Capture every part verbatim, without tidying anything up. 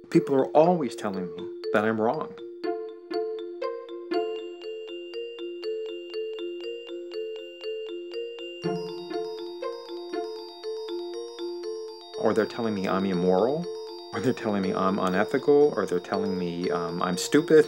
People are always telling me that I'm wrong. Or they're telling me I'm immoral, or they're telling me I'm unethical, or they're telling me um, I'm stupid.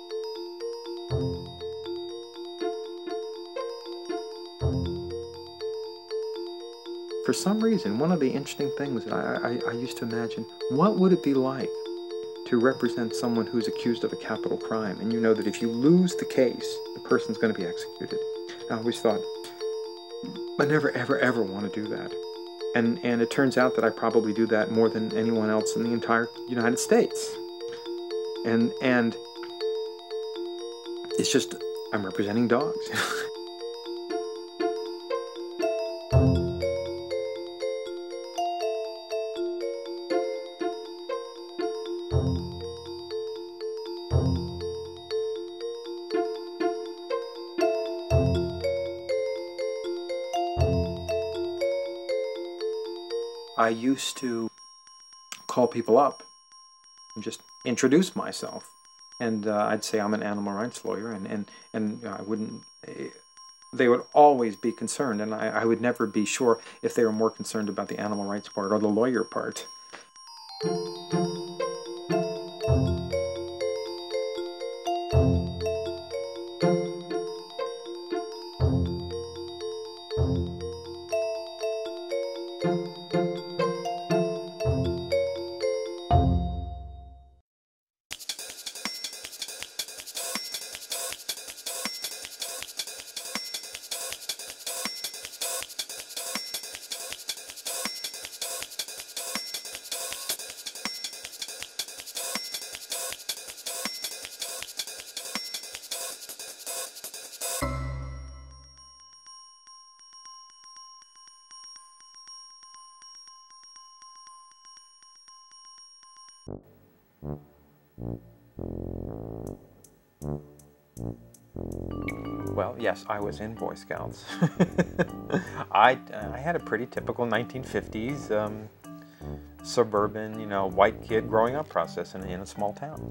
For some reason, one of the interesting things I, I, I used to imagine, what would it be like to represent someone who's accused of a capital crime, and you know that if you lose the case, the person's going to be executed. I always thought, I never, ever, ever want to do that. And, and it turns out that I probably do that more than anyone else in the entire United States. And, and it's just, I'm representing dogs. I used to call people up and just introduce myself. And uh, I'd say I'm an animal rights lawyer, and, and, and you know, I wouldn't, they would always be concerned, and I, I would never be sure if they were more concerned about the animal rights part or the lawyer part. Well, yes, I was in Boy Scouts. I, I had a pretty typical nineteen fifties um, suburban, you know, white kid growing up process in, in a small town.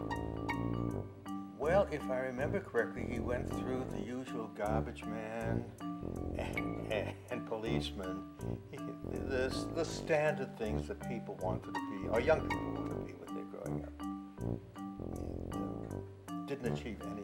Well, if I remember correctly, he went through the usual garbage man and, and, and policeman. He, the, the standard things that people wanted to be, or young people wanted to be when they're growing up. And, uh, didn't achieve any.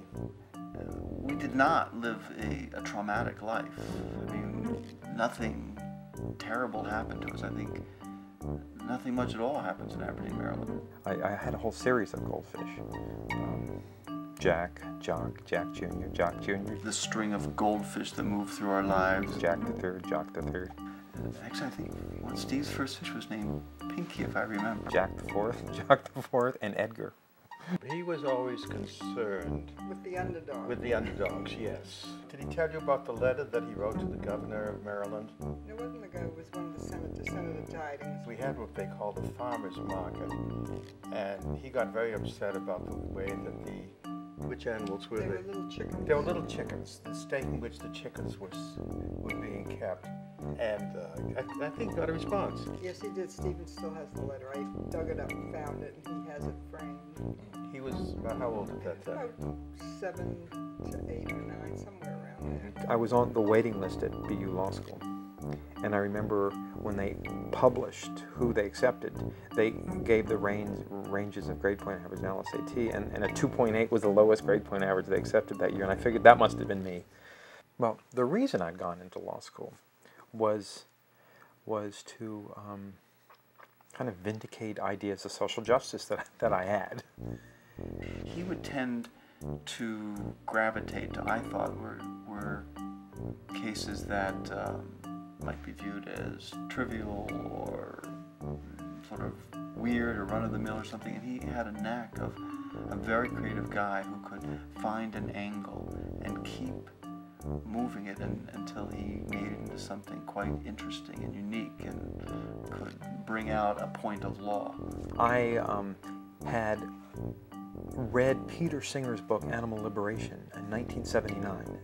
We did not live a, a traumatic life. I mean, nothing terrible happened to us. I think nothing much at all happens in Aberdeen, Maryland. I, I had a whole series of goldfish. Um, Jack, Jock, Jack Junior, Jock Junior The string of goldfish that move through our lives. Jack the Third, Jock the Third. Actually, I think one Steve's first fish was named Pinky, if I remember. Jack the Fourth, Jock the Fourth, and Edgar. He was always concerned with the underdog. with the underdogs, yes. Did he tell you about the letter that he wrote to the governor of Maryland? It wasn't the guy, it was one of the senators, Senator Tidings. We had what they called the farmer's market, and he got very upset about the way that the, which animals were They they? were little chickens. They were little chickens, the state in which the chickens were, were being kept, and uh, I, I think got a response. Yes, he did. Stephen still has the letter. I dug it up and found it, and he has it framed. He was about how old at that time? About seven to eight or nine, somewhere around there. I was on the waiting list at B U Law School, and I remember when they published who they accepted, they gave the range, ranges of grade point average and L S A T, and, and a two point eight was the lowest grade point average they accepted that year, and I figured that must have been me. Well, the reason I'd gone into law school was, was to um, kind of vindicate ideas of social justice that, that I had. He would tend to gravitate to, I thought, were, were cases that um, might be viewed as trivial or sort of weird or run-of-the-mill or something, and he had a knack of a very creative guy who could find an angle and keep moving it in, until he made it into something quite interesting and unique and could bring out a point of law. I um, had read Peter Singer's book Animal Liberation in nineteen seventy-nine,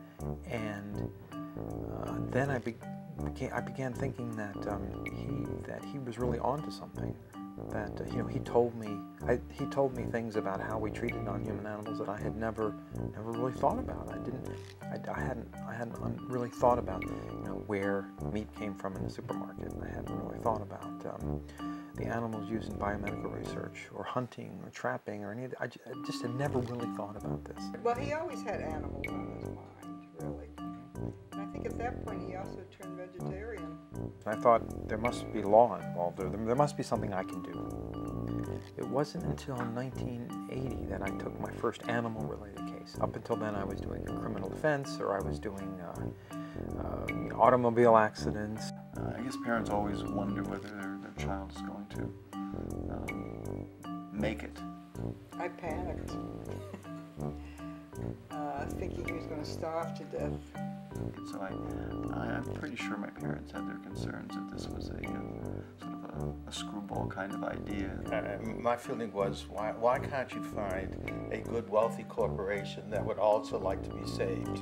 and uh, then I, be began, I began thinking that um, he that he was really onto something, that uh, you know, he told me I, he told me things about how we treated non-human animals that I had never never really thought about. I didn't I, I hadn't I hadn't really thought about, you know, where meat came from in the supermarket. I hadn't really thought about um, the animals used in biomedical research or hunting or trapping or any of that. I, just, I just had never really thought about this. Well, he always had animals on his mind, really. And I think at that point he also turned vegetarian. I thought there must be law involved, or there must be something I can do. It wasn't until nineteen eighty that I took my first animal-related case. Up until then I was doing criminal defense, or I was doing uh, uh, automobile accidents. Uh, I guess parents always wonder whether their, their child is going to um, make it. I panicked, uh, thinking he was going to starve to death. So I, I, I'm pretty sure my parents had their concerns that this was a uh, sort of a, a screwball kind of idea. Uh, my feeling was, why, why can't you find a good, wealthy corporation that would also like to be saved?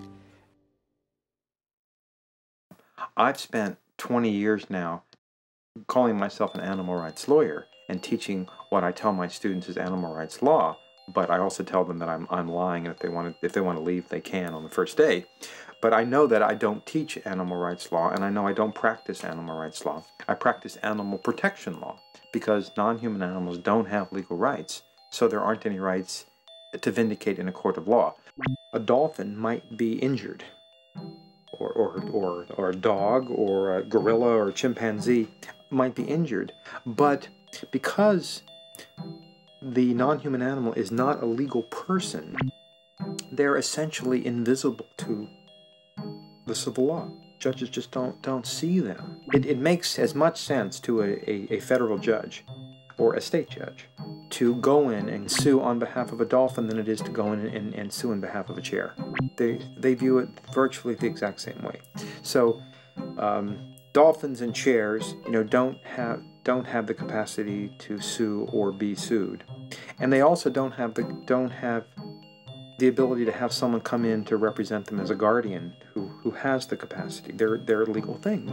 I've spent twenty years now calling myself an animal rights lawyer and teaching what I tell my students is animal rights law, but I also tell them that I'm, I'm lying, and if they want to, if they want to leave, they can on the first day. But I know that I don't teach animal rights law, and I know I don't practice animal rights law. I practice animal protection law, because non-human animals don't have legal rights, so there aren't any rights to vindicate in a court of law. A dolphin might be injured, or, or, or, or a dog, or a gorilla, or a chimpanzee might be injured, but because the non-human animal is not a legal person, they're essentially invisible to the civil law. Judges just don't don't see them. It, it makes as much sense to a, a, a federal judge or a state judge to go in and sue on behalf of a dolphin than it is to go in and, and sue on behalf of a chair. They, they view it virtually the exact same way. So um, dolphins and chairs, you know, don't have don't have the capacity to sue or be sued, and they also don't have the don't have the ability to have someone come in to represent them as a guardian who who has the capacity. They're they're legal things.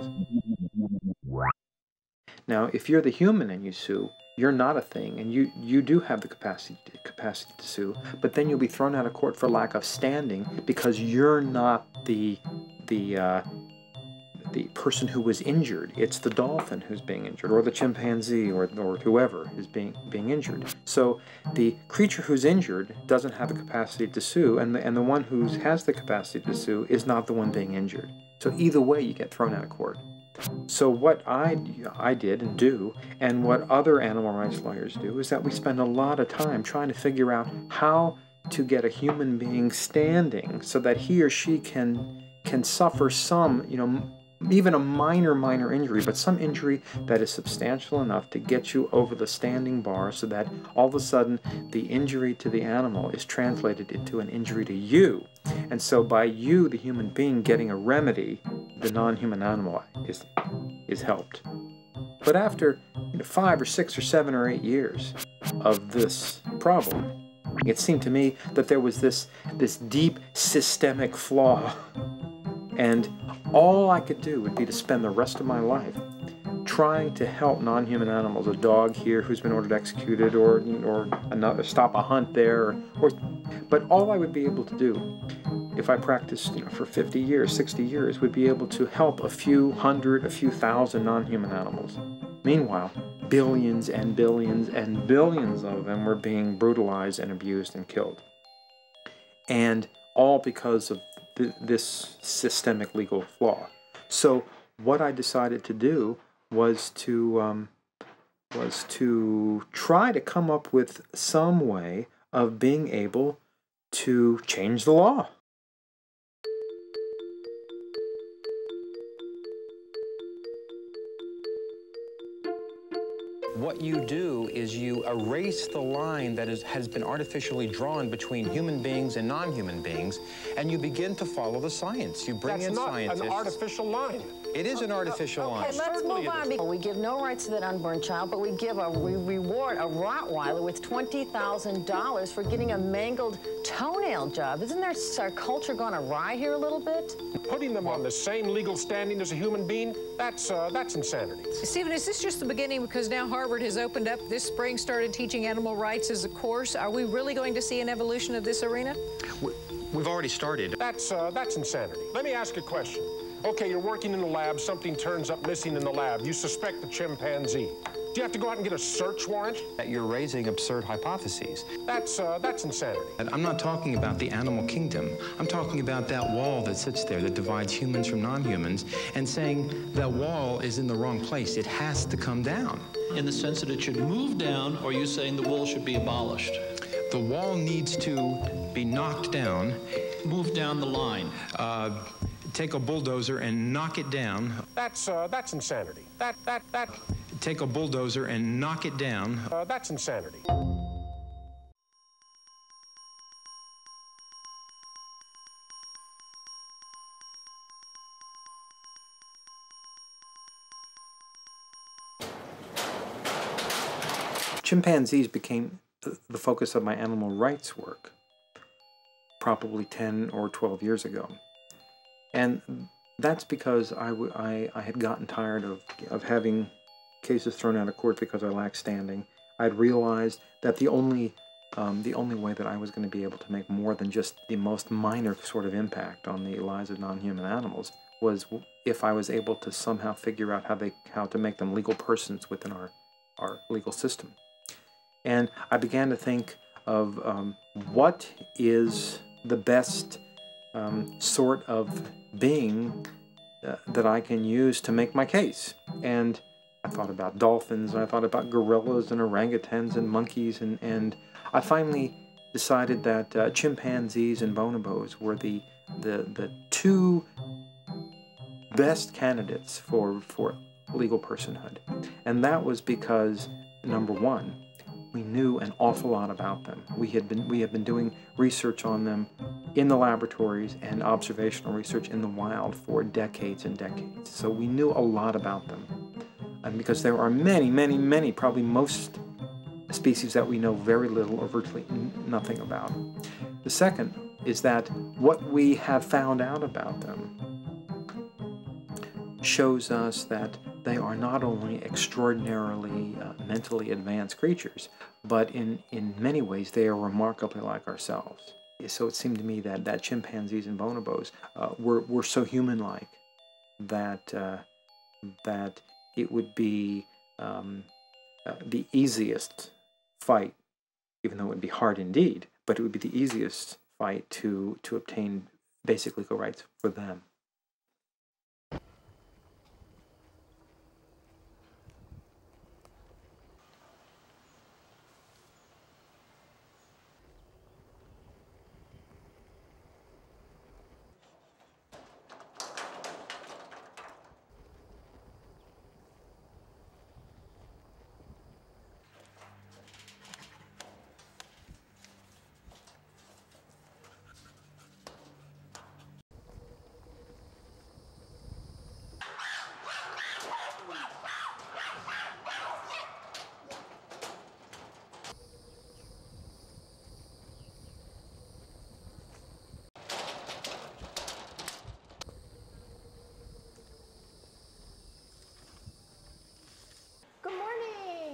Now, if you're the human and you sue, you're not a thing, and you you do have the capacity capacity to sue, but then you'll be thrown out of court for lack of standing because you're not the the uh, the person who was injured. It's the dolphin who's being injured, or the chimpanzee, or, or whoever is being being injured. So the creature who's injured doesn't have the capacity to sue, and the, and the one who has the capacity to sue is not the one being injured. So either way, you get thrown out of court. So what I, I did and do, and what other animal rights lawyers do, is that we spend a lot of time trying to figure out how to get a human being standing so that he or she can can suffer some, you know, even a minor, minor injury, but some injury that is substantial enough to get you over the standing bar so that all of a sudden the injury to the animal is translated into an injury to you. And so by you, the human being, getting a remedy, the non-human animal is, is helped. But after you know, five or six or seven or eight years of this problem, it seemed to me that there was this, this deep systemic flaw. And all I could do would be to spend the rest of my life trying to help non-human animals, a dog here who's been ordered executed, or or another, stop a hunt there, or, or but all I would be able to do, if I practiced you know, for fifty years, sixty years, would be able to help a few hundred, a few thousand non-human animals. Meanwhile, billions and billions and billions of them were being brutalized and abused and killed. And all because of this systemic legal flaw. So what I decided to do was to um, was to try to come up with some way of being able to change the law. What you do is you erase the line that is, has been artificially drawn between human beings and non-human beings, and you begin to follow the science. You bring That's in not scientists. an artificial line. It is an artificial line. Okay, let's move on. We give no rights to that unborn child, but we give a we reward a Rottweiler with twenty thousand dollars for getting a mangled toenail job. Isn't there our culture gone awry here a little bit? Putting them on the same legal standing as a human being, that's uh, that's insanity. Stephen, is this just the beginning? Because now Harvard Harvard has opened up this spring, started teaching animal rights as a course. Are we really going to see an evolution of this arena? We've already started. That's, uh, that's insanity. Let me ask a question. Okay, you're working in the lab, something turns up missing in the lab. You suspect the chimpanzee. Do you have to go out and get a search warrant? That you're raising absurd hypotheses. That's, uh, that's insanity. And I'm not talking about the animal kingdom. I'm talking about that wall that sits there that divides humans from non-humans and saying that wall is in the wrong place. It has to come down. In the sense that it should move down, or are you saying the wall should be abolished? The wall needs to be knocked down. Move down the line. Uh, take a bulldozer and knock it down. That's, uh, that's insanity. That, that, that... Take a bulldozer and knock it down. Uh, that's insanity. Chimpanzees became the focus of my animal rights work probably ten or twelve years ago. And that's because I, w I, I had gotten tired of, of having cases thrown out of court because I lacked standing. I'd realized that the only, um, the only way that I was going to be able to make more than just the most minor sort of impact on the lives of non-human animals was if I was able to somehow figure out how, they, how to make them legal persons within our, our legal system. And I began to think of um, what is the best um, sort of being uh, that I can use to make my case. And I thought about dolphins, and I thought about gorillas and orangutans and monkeys, and, and I finally decided that uh, chimpanzees and bonobos were the, the, the two best candidates for, for legal personhood. And that was because, number one, we knew an awful lot about them. We had been we had been doing research on them in the laboratories and observational research in the wild for decades and decades. So we knew a lot about them. And because there are many, many, many, probably most species that we know very little or virtually nothing about. The second is that what we have found out about them shows us that they are not only extraordinarily uh, mentally advanced creatures, but in, in many ways they are remarkably like ourselves. So it seemed to me that, that chimpanzees and bonobos uh, were, were so human-like that, uh, that it would be um, uh, the easiest fight, even though it would be hard indeed, but it would be the easiest fight to, to obtain basic legal rights for them. Good morning.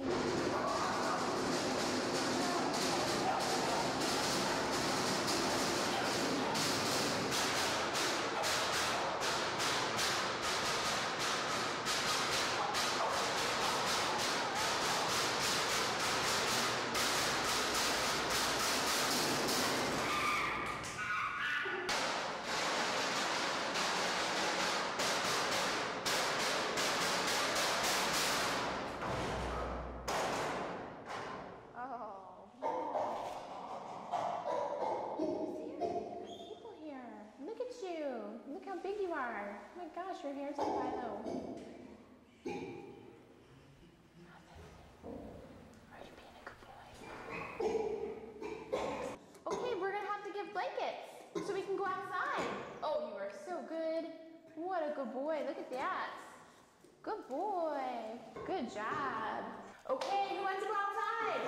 Look how big you are. Oh my gosh, your hair's on Philo. Are you being a good boy? Okay, we're gonna have to give blankets so we can go outside. Oh, you are so good. What a good boy. Look at that. Good boy. Good job. Okay, who wants to go outside?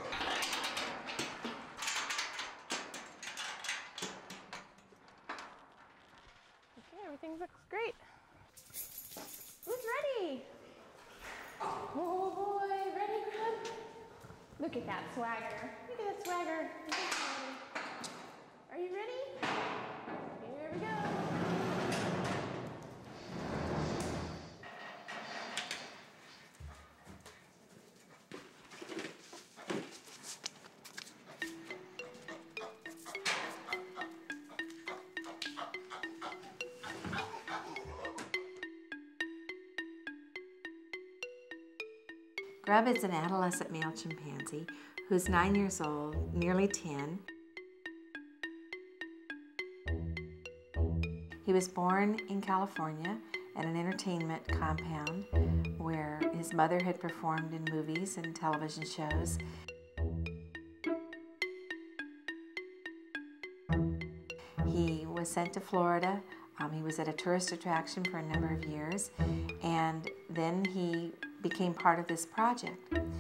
Everything looks great. Who's ready? Oh boy, ready? Look at that swagger. Look at that swagger. Look at that swagger. Are you ready? Here we go. Grub is an adolescent male chimpanzee who's nine years old, nearly ten. He was born in California at an entertainment compound where his mother had performed in movies and television shows. He was sent to Florida. Um, he was at a tourist attraction for a number of years, and then he became part of this project.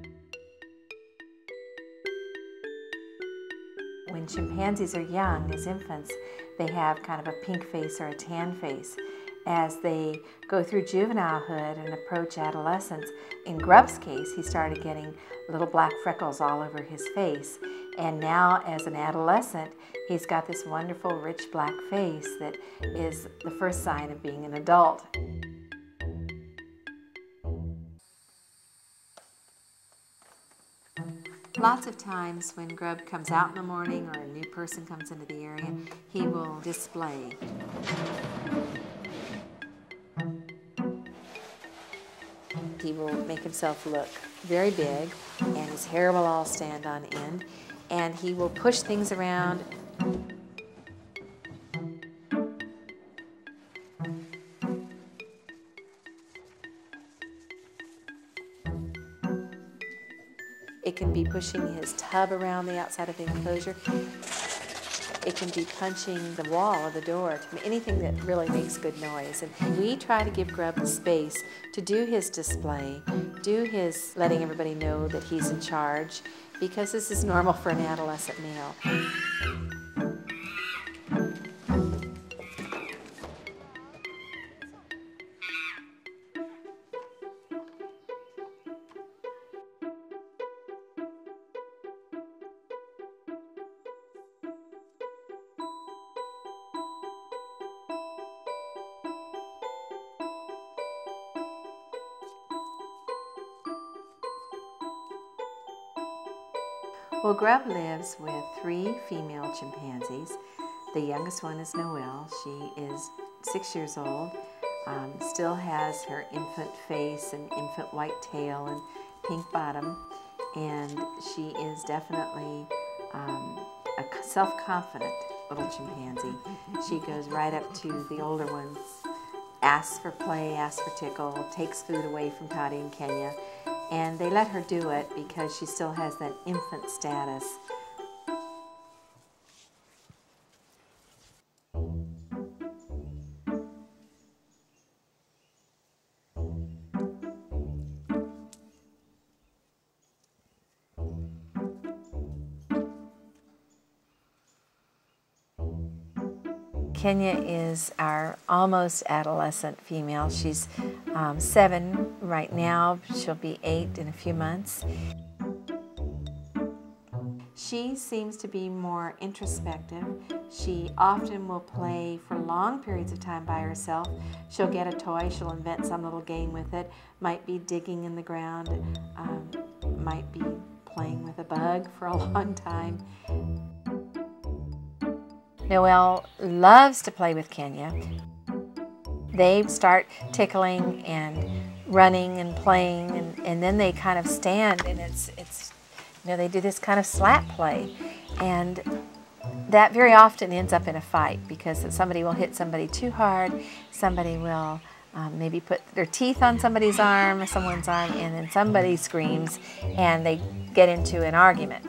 When chimpanzees are young, as infants, they have kind of a pink face or a tan face. As they go through juvenilehood and approach adolescence, in Grub's case, he started getting little black freckles all over his face. And now, as an adolescent, he's got this wonderful, rich black face that is the first sign of being an adult. Lots of times when Grub comes out in the morning or a new person comes into the area, he will display. He will make himself look very big, and his hair will all stand on end, and he will push things around. It can be pushing his tub around the outside of the enclosure. It can be punching the wall of the door, anything that really makes good noise. And we try to give Grub the space to do his display, do his letting everybody know that he's in charge, because this is normal for an adolescent male. Well, Grub lives with three female chimpanzees. The youngest one is Noelle. She is six years old, um, still has her infant face and infant white tail and pink bottom, and she is definitely um, a self-confident little chimpanzee. She goes right up to the older ones, asks for play, asks for tickle, takes food away from Toddy and Kenya. And they let her do it because she still has that infant status. Kenya is our almost adolescent female. She's um, seven right now. She'll be eight in a few months. She seems to be more introspective. She often will play for long periods of time by herself. She'll get a toy, she'll invent some little game with it, might be digging in the ground, um, might be playing with a bug for a long time. Noelle loves to play with Kenya. They start tickling and running and playing, and, and then they kind of stand, and it's, it's, you know, they do this kind of slap play. And that very often ends up in a fight because somebody will hit somebody too hard, somebody will um, maybe put their teeth on somebody's arm or someone's arm, and then somebody screams and they get into an argument.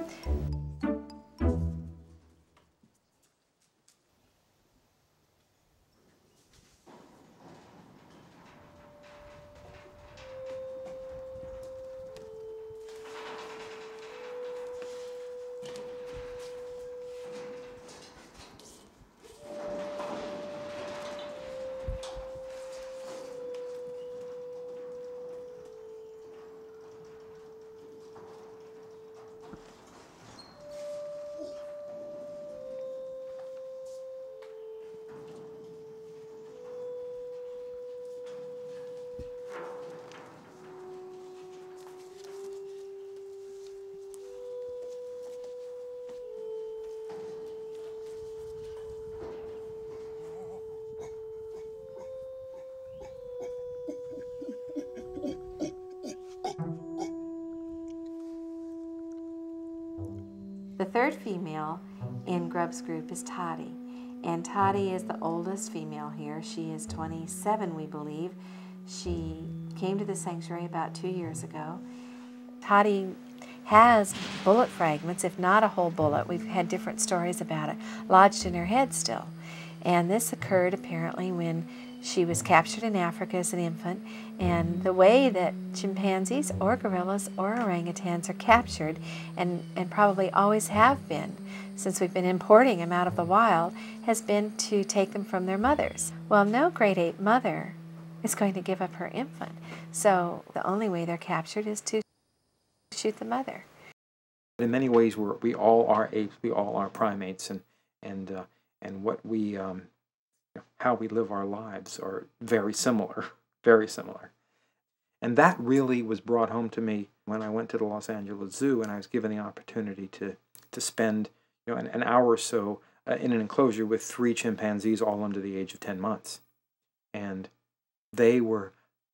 third female in Grubb's group is Toddy. And Toddy is the oldest female here. She is twenty-seven, we believe. She came to the sanctuary about two years ago. Toddy has bullet fragments, if not a whole bullet, we've had different stories about it, lodged in her head still. And this occurred apparently when she was captured in Africa as an infant, and the way that chimpanzees or gorillas or orangutans are captured, and, and probably always have been since we've been importing them out of the wild, has been to take them from their mothers. Well, no great ape mother is going to give up her infant, so the only way they're captured is to shoot the mother. In many ways, we're, we all are apes, we all are primates, and, and, uh, and what we... Um, how we live our lives are very similar, very similar. And that really was brought home to me when I went to the Los Angeles Zoo and I was given the opportunity to, to spend you know, an, an hour or so uh, in an enclosure with three chimpanzees all under the age of ten months. And they were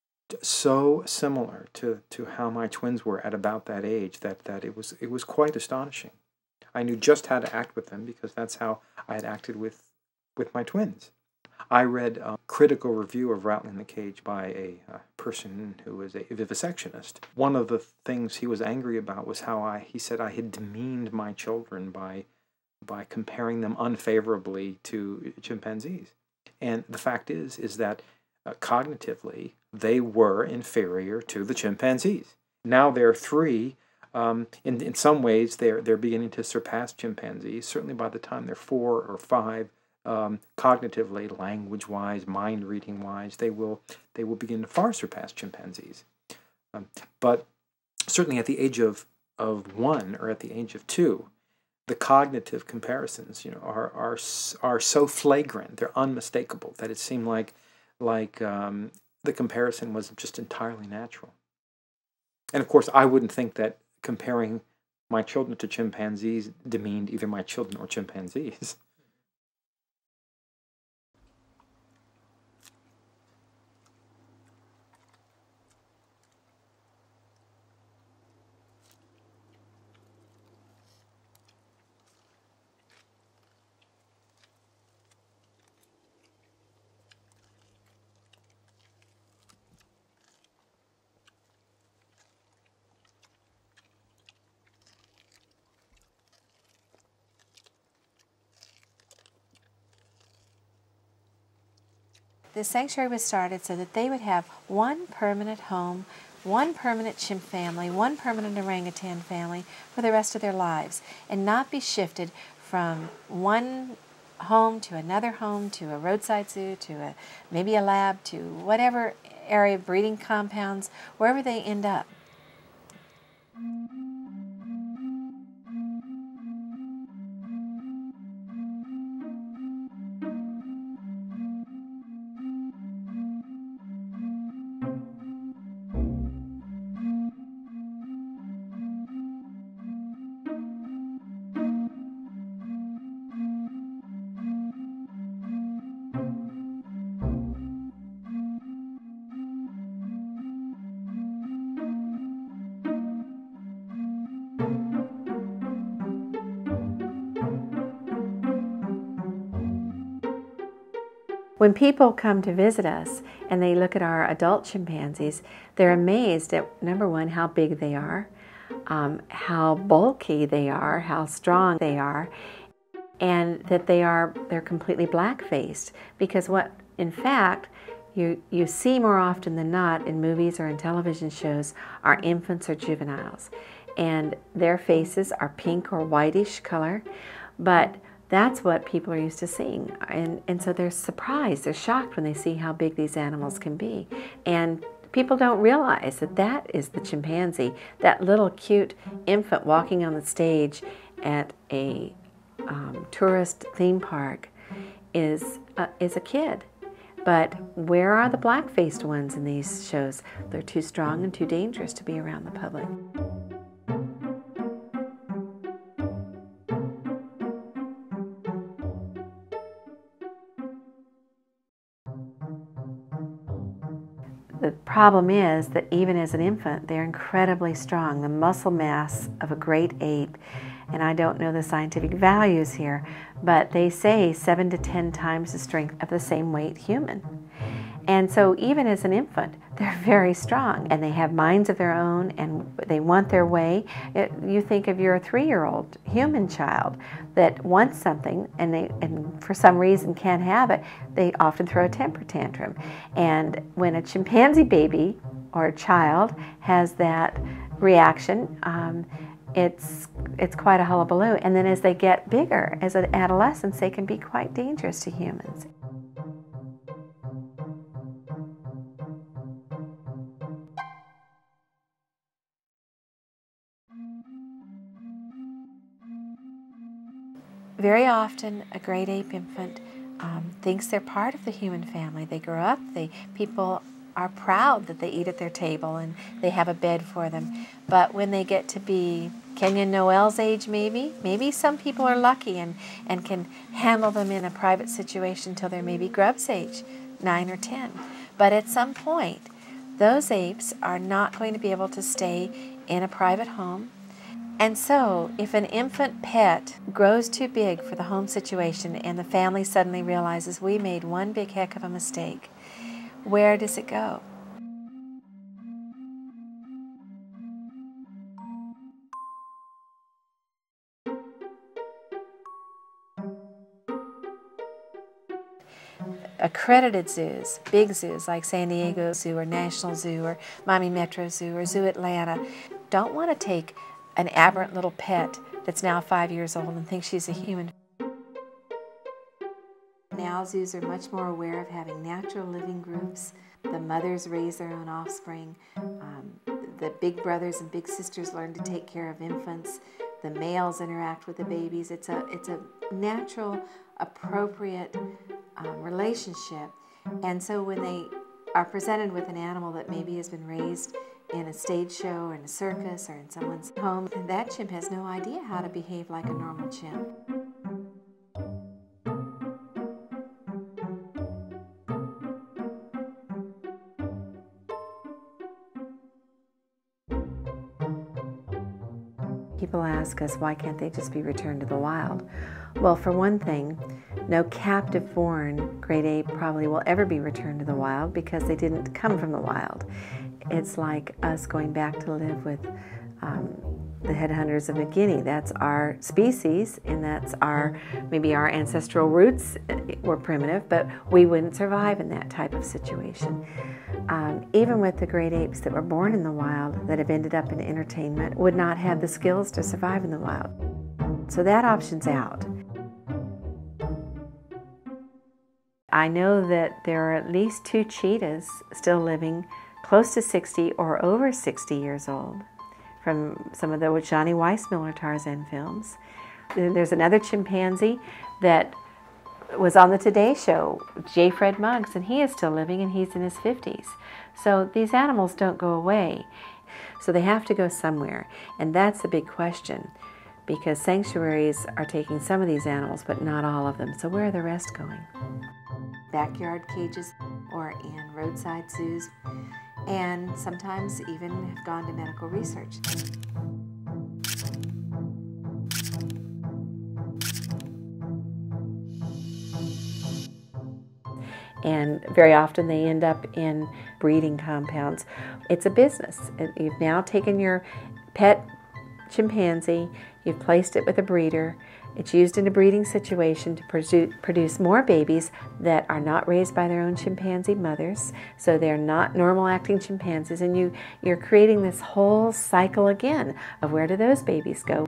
so similar to, to how my twins were at about that age that, that it was, it was quite astonishing. I knew just how to act with them because that's how I had acted with, with my twins. I read a critical review of Rattling the Cage by a uh, person who was a vivisectionist. One of the things he was angry about was how I, he said I had demeaned my children by, by comparing them unfavorably to chimpanzees. And the fact is, is that uh, cognitively, they were inferior to the chimpanzees. Now they're three. Um, in, in some ways, they're, they're beginning to surpass chimpanzees. Certainly by the time they're four or five, Um, cognitively, language-wise, mind-reading-wise, they will they will begin to far surpass chimpanzees. Um, but certainly at the age of of one or at the age of two, the cognitive comparisons, you know, are are are so flagrant, they're unmistakable that it seemed like like um, the comparison was just entirely natural. And of course, I wouldn't think that comparing my children to chimpanzees demeaned either my children or chimpanzees. The sanctuary was started so that they would have one permanent home, one permanent chimp family, one permanent orangutan family for the rest of their lives, and not be shifted from one home to another home, to a roadside zoo, to a maybe a lab, to whatever area, breeding compounds, wherever they end up. When people come to visit us and they look at our adult chimpanzees, they're amazed at, number one, how big they are, um, how bulky they are, how strong they are, and that they are they're completely black-faced. Because what, in fact, you, you see more often than not in movies or in television shows are infants or juveniles. And their faces are pink or whitish color, but that's what people are used to seeing, and, and so they're surprised, they're shocked when they see how big these animals can be. And people don't realize that that is the chimpanzee, that little cute infant walking on the stage at a um, tourist theme park is, uh, is a kid. But where are the black-faced ones in these shows? They're too strong and too dangerous to be around the public. The problem is that even as an infant, they're incredibly strong. The muscle mass of a great ape and I don't know the scientific values here, but they say seven to ten times the strength of the same weight human. And so even as an infant, they're very strong, and they have minds of their own, and they want their way. It, you think of your three-year-old human child that wants something, and they, and for some reason can't have it, they often throw a temper tantrum. And when a chimpanzee baby or a child has that reaction, um, it's, it's quite a hullabaloo. And then as they get bigger, as an adolescents, they can be quite dangerous to humans. Very often, a great ape infant um, thinks they're part of the human family. They grow up, they, people are proud that they eat at their table and they have a bed for them. But when they get to be Kenyon Noel's age, maybe, maybe some people are lucky and, and can handle them in a private situation till they're maybe Grub's age, nine or ten. But at some point, those apes are not going to be able to stay in a private home. And so, if an infant pet grows too big for the home situation and the family suddenly realizes we made one big heck of a mistake, where does it go? Accredited zoos, big zoos like San Diego Zoo or National Zoo or Miami Metro Zoo or Zoo Atlanta, don't want to take an aberrant little pet that's now five years old and thinks she's a human. Now zoos are much more aware of having natural living groups. The mothers raise their own offspring. Um, the big brothers and big sisters learn to take care of infants. The males interact with the babies. It's a, it's a natural, appropriate um, relationship. And so when they are presented with an animal that maybe has been raised in a stage show or in a circus or in someone's home, and that chimp has no idea how to behave like a normal chimp. People ask us, why can't they just be returned to the wild? Well, for one thing, no captive-born great ape probably will ever be returned to the wild because they didn't come from the wild. It's like us going back to live with um, the headhunters of New Guinea. That's our species, and that's our, maybe our ancestral roots were primitive, but we wouldn't survive in that type of situation. Um, even with the great apes that were born in the wild that have ended up in entertainment would not have the skills to survive in the wild. So that option's out. I know that there are at least two cheetahs still living close to sixty or over sixty years old from some of the Johnny Weissmuller Tarzan films. There's another chimpanzee that was on the Today Show, J. Fred Muggs, and he is still living and he's in his fifties. So these animals don't go away. So they have to go somewhere, and that's the big question, because sanctuaries are taking some of these animals but not all of them. So where are the rest going? Backyard cages or in roadside zoos, and sometimes even have gone to medical research. And very often they end up in breeding compounds. It's a business. You've now taken your pet chimpanzee, you've placed it with a breeder. It's used in a breeding situation to produce, produce more babies that are not raised by their own chimpanzee mothers, so they're not normal acting chimpanzees, and you, you're creating this whole cycle again of where do those babies go.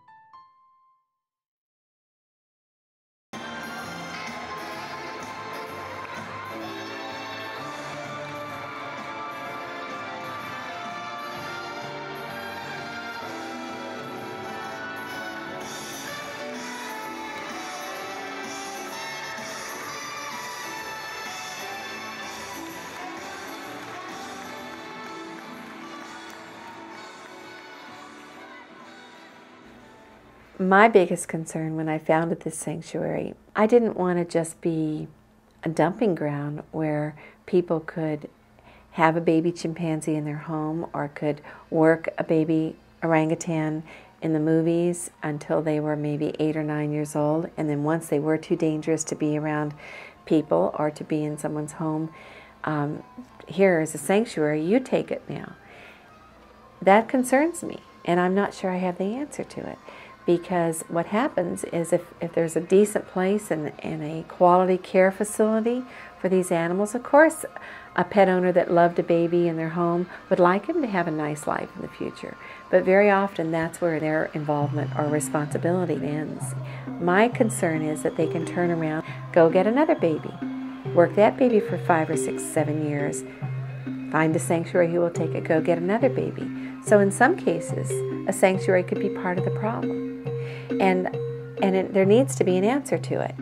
My biggest concern when I founded this sanctuary, I didn't want to just be a dumping ground where people could have a baby chimpanzee in their home or could work a baby orangutan in the movies until they were maybe eight or nine years old, and then once they were too dangerous to be around people or to be in someone's home, um, here is a sanctuary, you take it now. That concerns me, and I'm not sure I have the answer to it. Because what happens is if, if there's a decent place and, and a quality care facility for these animals, of course a pet owner that loved a baby in their home would like him to have a nice life in the future. But very often that's where their involvement or responsibility ends. My concern is that they can turn around, go get another baby, work that baby for five or six, seven years, find a sanctuary who will take it, go get another baby. So in some cases, a sanctuary could be part of the problem. And, and it, there needs to be an answer to it.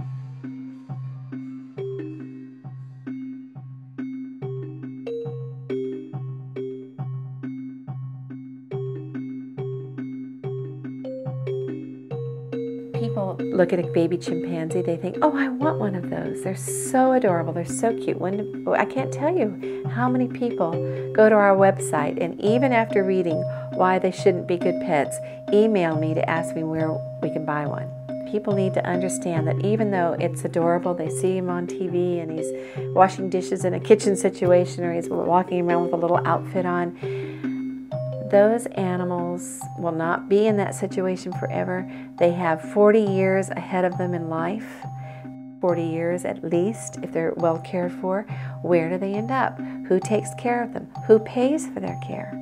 People look at a baby chimpanzee, they think, oh, I want one of those. They're so adorable, they're so cute. When, I can't tell you how many people go to our website and even after reading why they shouldn't be good pets, email me to ask me where we can buy one. People need to understand that even though it's adorable, they see him on T V and he's washing dishes in a kitchen situation or he's walking around with a little outfit on, those animals will not be in that situation forever. They have forty years ahead of them in life, forty years at least, if they're well cared for. Where do they end up? Who takes care of them? Who pays for their care?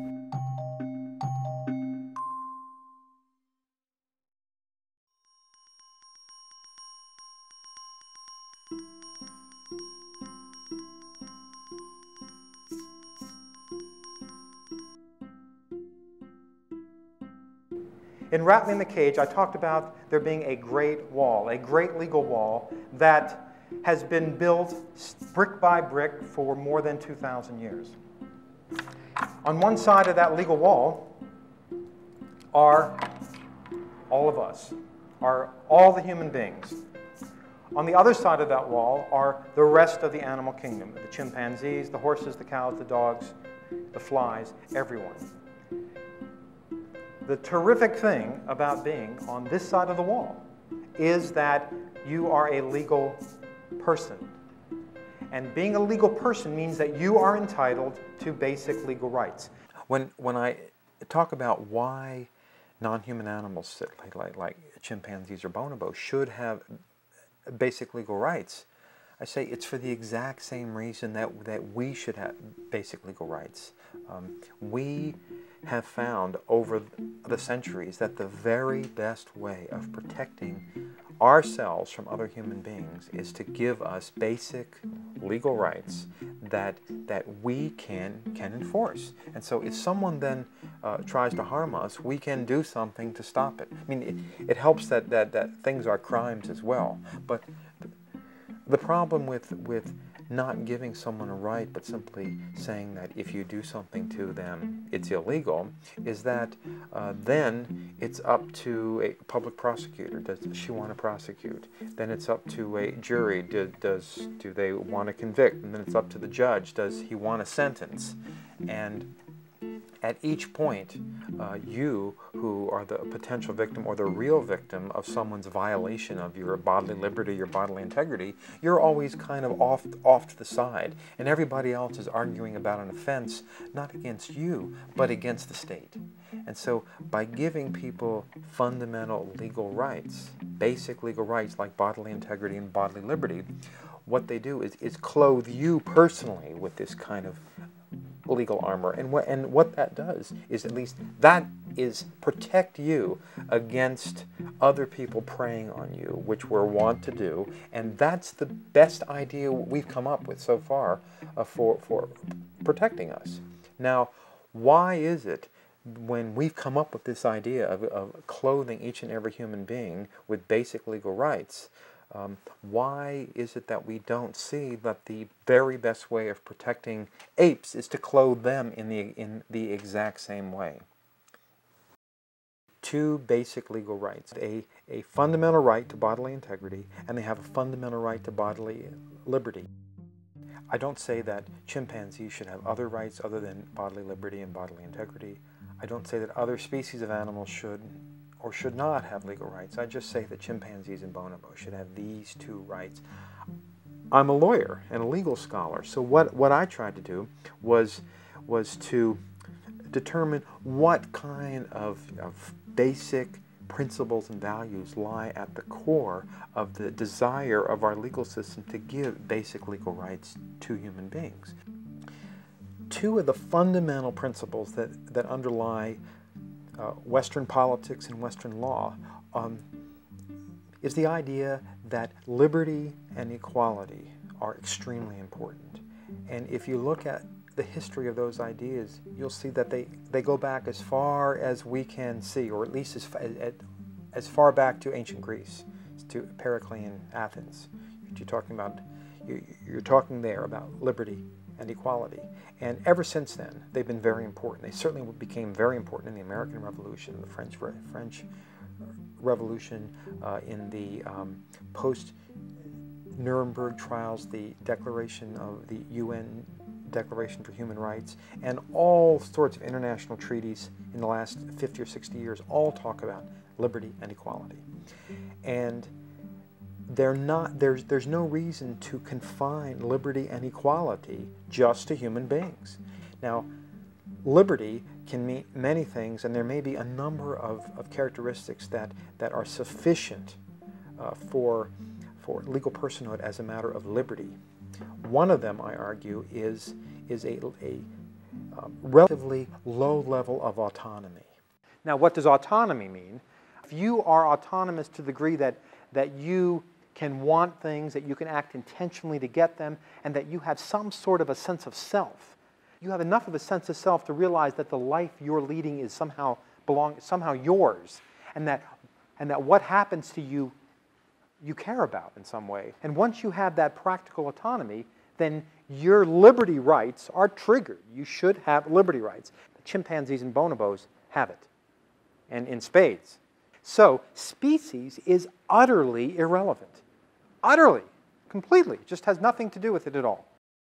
In Rattling the Cage, I talked about there being a great wall, a great legal wall that has been built brick by brick for more than two thousand years. On one side of that legal wall are all of us, are all the human beings. On the other side of that wall are the rest of the animal kingdom, the chimpanzees, the horses, the cows, the dogs, the flies, everyone. The terrific thing about being on this side of the wall is that you are a legal person. And being a legal person means that you are entitled to basic legal rights. When, when I talk about why non-human animals like, like, like chimpanzees or bonobos should have basic legal rights, I say it's for the exact same reason that, that we should have basic legal rights. Um, we have found over the centuries that the very best way of protecting ourselves from other human beings is to give us basic legal rights that that we can can enforce. And so if someone then uh, tries to harm us, we can do something to stop it. I mean, it, it helps that, that, that things are crimes as well. But the problem with, with not giving someone a right, but simply saying that if you do something to them, it's illegal, is that uh, then it's up to a public prosecutor. Does she want to prosecute? Then it's up to a jury. Do, does, do they want to convict? And then it's up to the judge. Does he want a sentence? And at each point, uh, you, who are the potential victim or the real victim of someone's violation of your bodily liberty, your bodily integrity, you're always kind of off, off to the side. And everybody else is arguing about an offense, not against you, but against the state. And so by giving people fundamental legal rights, basic legal rights like bodily integrity and bodily liberty, what they do is, is clothe you personally with this kind of legal armor. And what, and what that does is at least that is protect you against other people preying on you, which we're wont to do. And that's the best idea we've come up with so far uh, for, for protecting us. Now, why is it when we've come up with this idea of, of clothing each and every human being with basic legal rights, Um, why is it that we don't see that the very best way of protecting apes is to clothe them in the, in the exact same way? Two basic legal rights, a, a fundamental right to bodily integrity, and they have a fundamental right to bodily liberty. I don't say that chimpanzees should have other rights other than bodily liberty and bodily integrity. I don't say that other species of animals should or should not have legal rights. I just say that chimpanzees and bonobos should have these two rights. I'm a lawyer and a legal scholar, so what, what I tried to do was, was to determine what kind of, of basic principles and values lie at the core of the desire of our legal system to give basic legal rights to human beings. Two of the fundamental principles that, that underlie uh, Western politics and Western law um, is the idea that liberty and equality are extremely important. And if you look at the history of those ideas, you'll see that they, they go back as far as we can see, or at least as, as, as far back to ancient Greece, to Periclean Athens. You're talking about, you're talking there about liberty and equality. And ever since then, they've been very important. They certainly became very important in the American Revolution, the French, French Revolution, uh, in the um, post-Nuremberg trials, the Declaration of the U N Declaration for Human Rights, and all sorts of international treaties in the last fifty or sixty years all talk about liberty and equality. And they're not, there's, there's no reason to confine liberty and equality just to human beings. Now, liberty can mean many things, and there may be a number of, of characteristics that, that are sufficient uh, for, for legal personhood as a matter of liberty. One of them, I argue, is, is a, a um, relatively low level of autonomy. Now, what does autonomy mean? If you are autonomous to the degree that, that you can want things, that you can act intentionally to get them, and that you have some sort of a sense of self, you have enough of a sense of self to realize that the life you're leading is somehow belong, somehow yours, and that, and that what happens to you, you care about in some way. And once you have that practical autonomy, then your liberty rights are triggered. You should have liberty rights. Chimpanzees and bonobos have it, and in spades. So species is utterly irrelevant. Utterly, completely, just has nothing to do with it at all.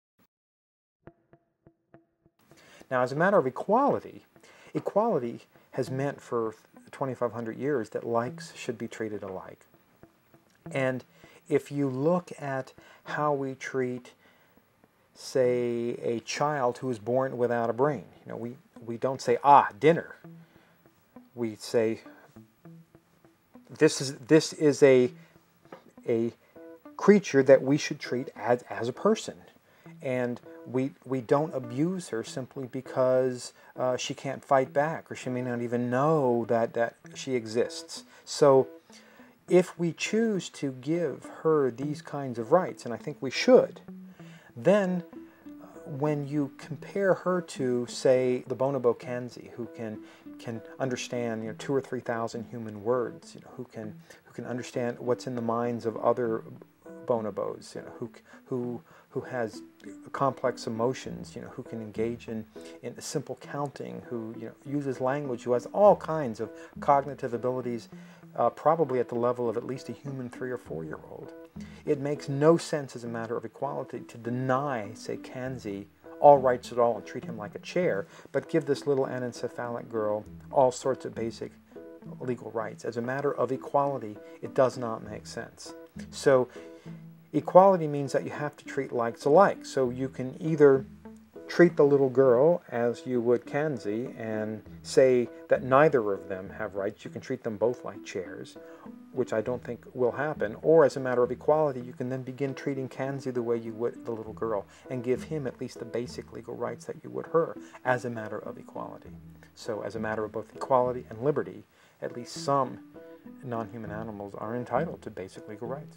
Now, as a matter of equality, equality has meant for twenty-five hundred years that likes should be treated alike. And if you look at how we treat, say, a child who is born without a brain, you know, we, we don't say, ah, dinner. We say, this is, this is a, a creature that we should treat as, as a person. And we, we don't abuse her simply because uh, she can't fight back, or she may not even know that, that she exists. So if we choose to give her these kinds of rights, and I think we should, then when you compare her to, say, the bonobo kanzi, who can can understand, you know, two or three thousand human words, you know, who can who can understand what's in the minds of other bonobos, you know, who who who has complex emotions, you know, who can engage in in simple counting, who, you know, uses language, who has all kinds of cognitive abilities, uh, probably at the level of at least a human three or four year old. It makes no sense as a matter of equality to deny, say, Kanzi all rights at all and treat him like a chair, but give this little anencephalic girl all sorts of basic legal rights. As a matter of equality, it does not make sense. So equality means that you have to treat likes alike. So you can either treat the little girl as you would Kanzi and say that neither of them have rights. You can treat them both like chairs, which I don't think will happen. Or as a matter of equality, you can then begin treating Kanzi the way you would the little girl and give him at least the basic legal rights that you would her as a matter of equality. So as a matter of both equality and liberty, at least some non-human animals are entitled to basic legal rights.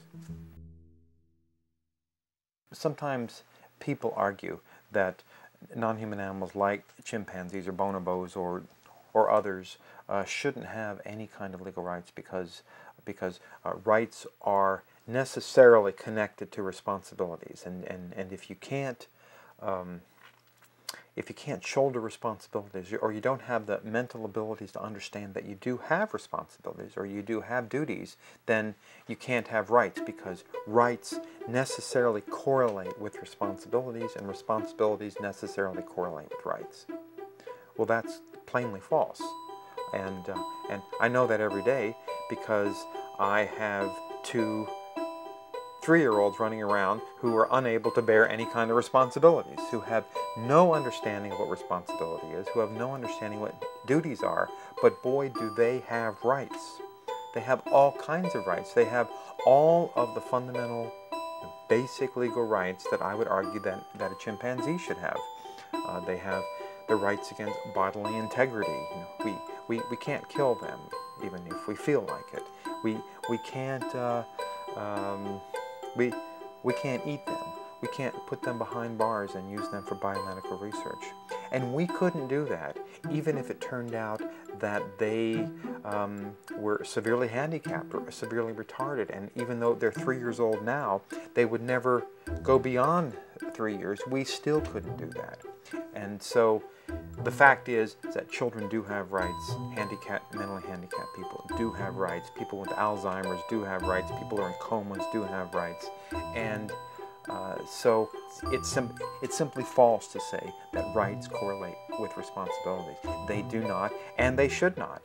Sometimes people argue that non-human animals like chimpanzees or bonobos or or others uh, shouldn't have any kind of legal rights because because uh, rights are necessarily connected to responsibilities, and and and if you can't um, if you can't shoulder responsibilities, or you don't have the mental abilities to understand that you do have responsibilities or you do have duties, then you can't have rights, because rights necessarily correlate with responsibilities and responsibilities necessarily correlate with rights. Well, that's plainly false. And, uh, and I know that every day because I have two three-year-olds running around who are unable to bear any kind of responsibilities, who have no understanding of what responsibility is, who have no understanding what duties are, but boy, do they have rights. They have all kinds of rights. They have all of the fundamental, basic legal rights that I would argue that, that a chimpanzee should have. Uh, they have the rights against bodily integrity. You know, we, we, we can't kill them, even if we feel like it. We, we can't... Uh, um, We, we can't eat them. We can't put them behind bars and use them for biomedical research. And we couldn't do that, even if it turned out that they um, were severely handicapped or severely retarded. And even though they're three years old now, they would never go beyond three years. We still couldn't do that. And so the fact is, is that children do have rights. Handicapped, mentally handicapped people do have rights. People with Alzheimer's do have rights. People who are in comas do have rights. And uh, so it's, sim it's simply false to say that rights correlate with responsibilities. They do not, and they should not.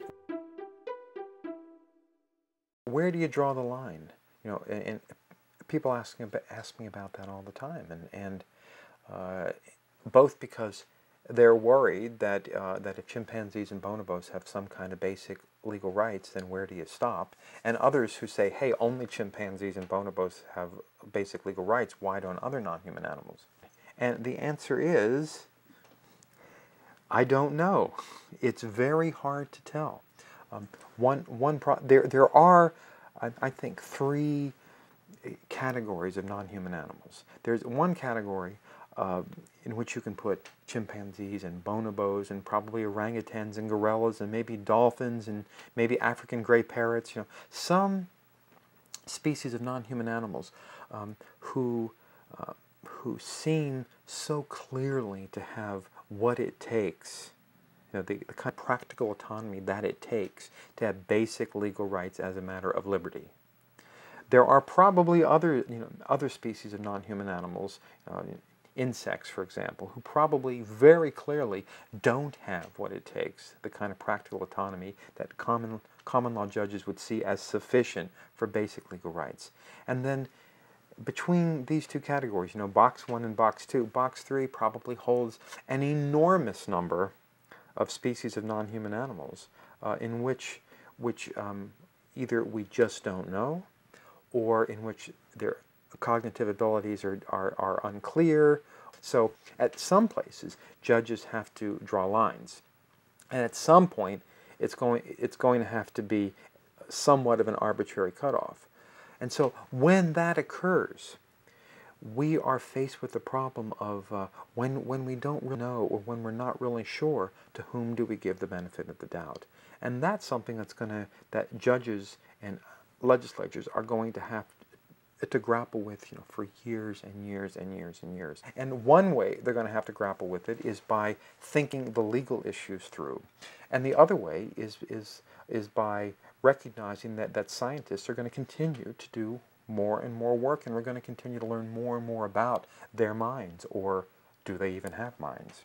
Where do you draw the line? You know, and, and people ask, ask me about that all the time. And, and uh, both because they're worried that, uh, that if chimpanzees and bonobos have some kind of basic legal rights, then where do you stop? And others who say, hey, only chimpanzees and bonobos have basic legal rights, why don't other non-human animals? And the answer is, I don't know. It's very hard to tell. Um, one, one pro there, there are, I, I think, three categories of non-human animals. There's one category Uh, in which you can put chimpanzees and bonobos and probably orangutans and gorillas and maybe dolphins and maybe African gray parrots, you know, some species of non-human animals um, who, uh, who seem so clearly to have what it takes, you know, the, the kind of practical autonomy that it takes to have basic legal rights as a matter of liberty. There are probably other, you know, other species of non-human animals, uh, insects, for example, who probably very clearly don't have what it takes, the kind of practical autonomy that common, common law judges would see as sufficient for basic legal rights. And then between these two categories, you know, box one and box two, box three probably holds an enormous number of species of non-human animals uh, in which, which um, either we just don't know, or in which their cognitive abilities are, are, are unclear. So at some places, judges have to draw lines. And at some point, it's going, it's going to have to be somewhat of an arbitrary cutoff. And so when that occurs, we are faced with the problem of uh, when, when we don't really know, or when we're not really sure, to whom do we give the benefit of the doubt. And that's something that's going to, that judges and legislatures are going to have to grapple with, you know, for years and years and years and years. And one way they're going to have to grapple with it is by thinking the legal issues through. And the other way is, is, is by recognizing that, that scientists are going to continue to do more and more work, and we're going to continue to learn more and more about their minds, or do they even have minds?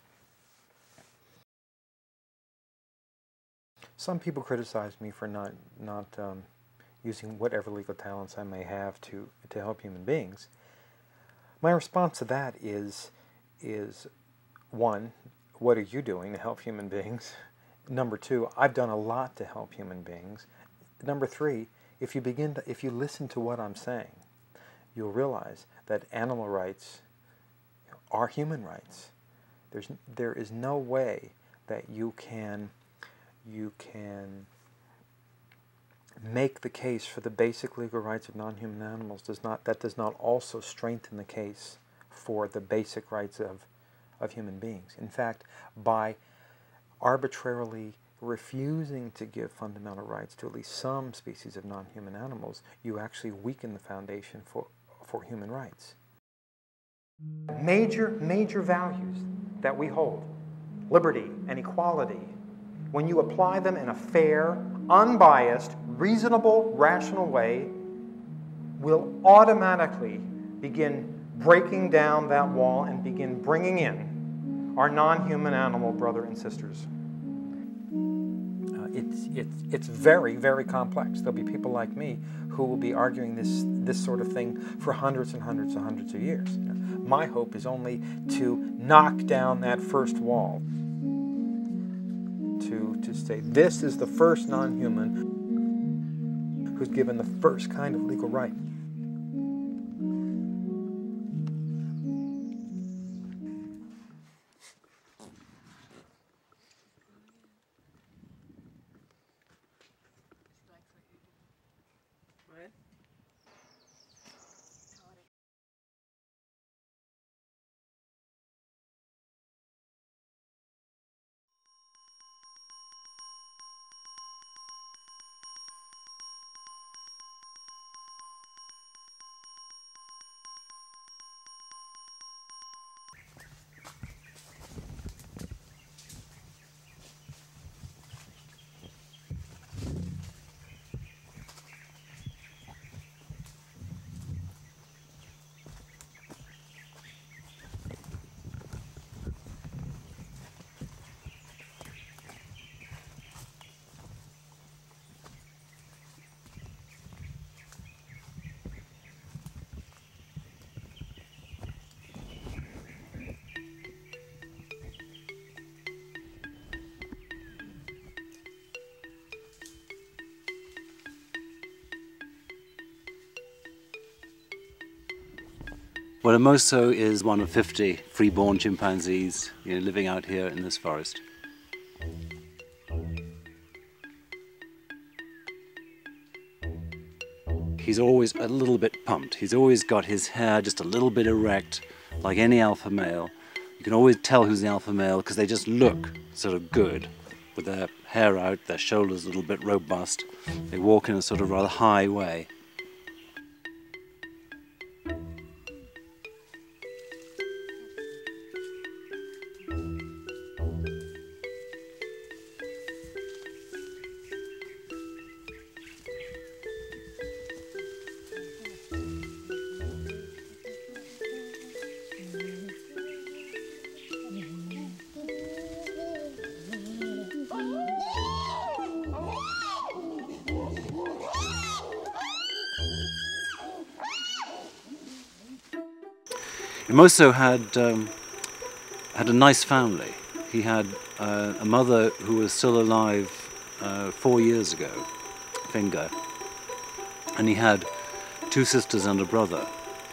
Some people criticize me for not, not um, using whatever legal talents I may have to, to help human beings. My response to that is, is one, what are you doing to help human beings? Number two, I've done a lot to help human beings. Number three, if you begin to, if you listen to what I'm saying, you'll realize that animal rights are human rights. There's, there is no way that you can, you can make the case for the basic legal rights of non-human animals. Does not, that does not also strengthen the case for the basic rights of, of human beings. In fact, by arbitrarily refusing to give fundamental rights to at least some species of non-human animals, you actually weaken the foundation for, for human rights. Major, major values that we hold, liberty and equality, when you apply them in a fair, unbiased, reasonable, rational way, will automatically begin breaking down that wall and begin bringing in our non-human animal brother and sisters. it's, it's, it's very, very complex. There'll be people like me who will be arguing this, this sort of thing for hundreds and hundreds and hundreds of years. My hope is only to knock down that first wall, to, to say this is the first non-human who's given the first kind of legal right. Well, Emoso is one of fifty free-born chimpanzees, you know, living out here in this forest. He's always a little bit pumped. He's always got his hair just a little bit erect, like any alpha male. You can always tell who's the alpha male because they just look sort of good, with their hair out, their shoulders a little bit robust. They walk in a sort of rather high way. Emoso had um, had a nice family. He had uh, a mother who was still alive uh, four years ago, Finger, and he had two sisters and a brother.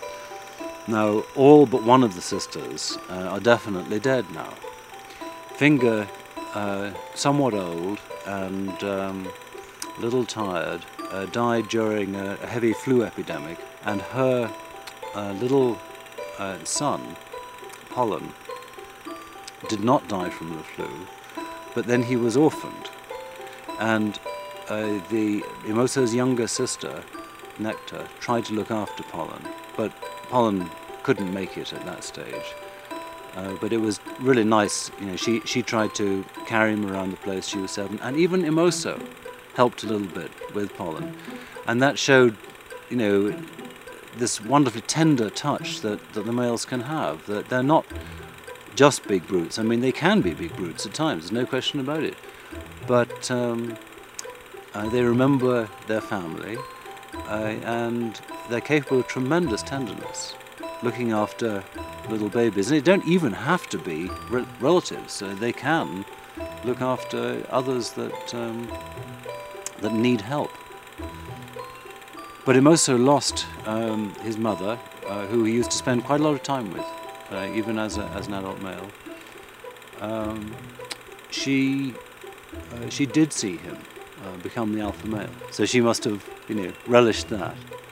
Now, all but one of the sisters uh, are definitely dead now. Finger, uh, somewhat old and um, a little tired, uh, died during a, a heavy flu epidemic, and her uh, little Uh, son, Pollen, did not die from the flu, but then he was orphaned, and uh, the Emoso's younger sister, Nectar, tried to look after Pollen, but Pollen couldn't make it at that stage. Uh, but it was really nice, you know, she, she tried to carry him around the place. She was seven, and even Emoso helped a little bit with Pollen, and that showed, you know, this wonderfully tender touch that, that the males can have, that they're not just big brutes. I mean, they can be big brutes at times, there's no question about it. But um, uh, they remember their family, uh, and they're capable of tremendous tenderness, looking after little babies. And they don't even have to be re relatives, so they can look after others that, um, that need help. But Emoso lost um, his mother, uh, who he used to spend quite a lot of time with, uh, even as, a, as an adult male. Um, she, uh, she did see him uh, become the alpha male, so she must have, you know, relished that.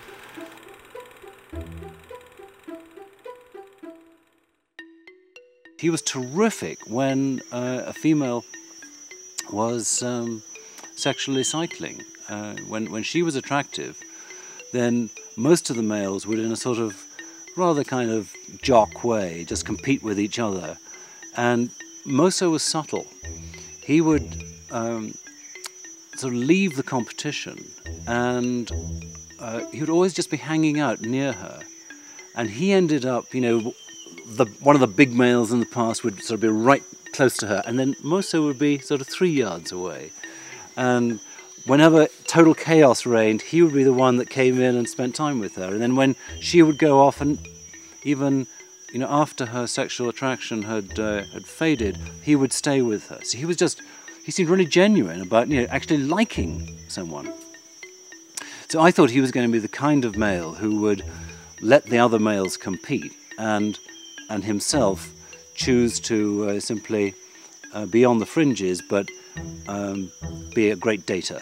He was terrific when uh, a female was um, sexually cycling. Uh, when, when she was attractive, then most of the males would, in a sort of rather kind of jock way, just compete with each other. And Emoso was subtle. He would um, sort of leave the competition, and uh, he would always just be hanging out near her. And he ended up, you know, the, one of the big males in the past would sort of be right close to her, and then Emoso would be sort of three yards away. And whenever total chaos reigned, he would be the one that came in and spent time with her. And then when she would go off, and even, you know, after her sexual attraction had uh, had faded, he would stay with her. So he was just, he seemed really genuine about, you know, actually liking someone. So I thought he was going to be the kind of male who would let the other males compete and and himself choose to uh, simply uh, be on the fringes, but um, be a great dater.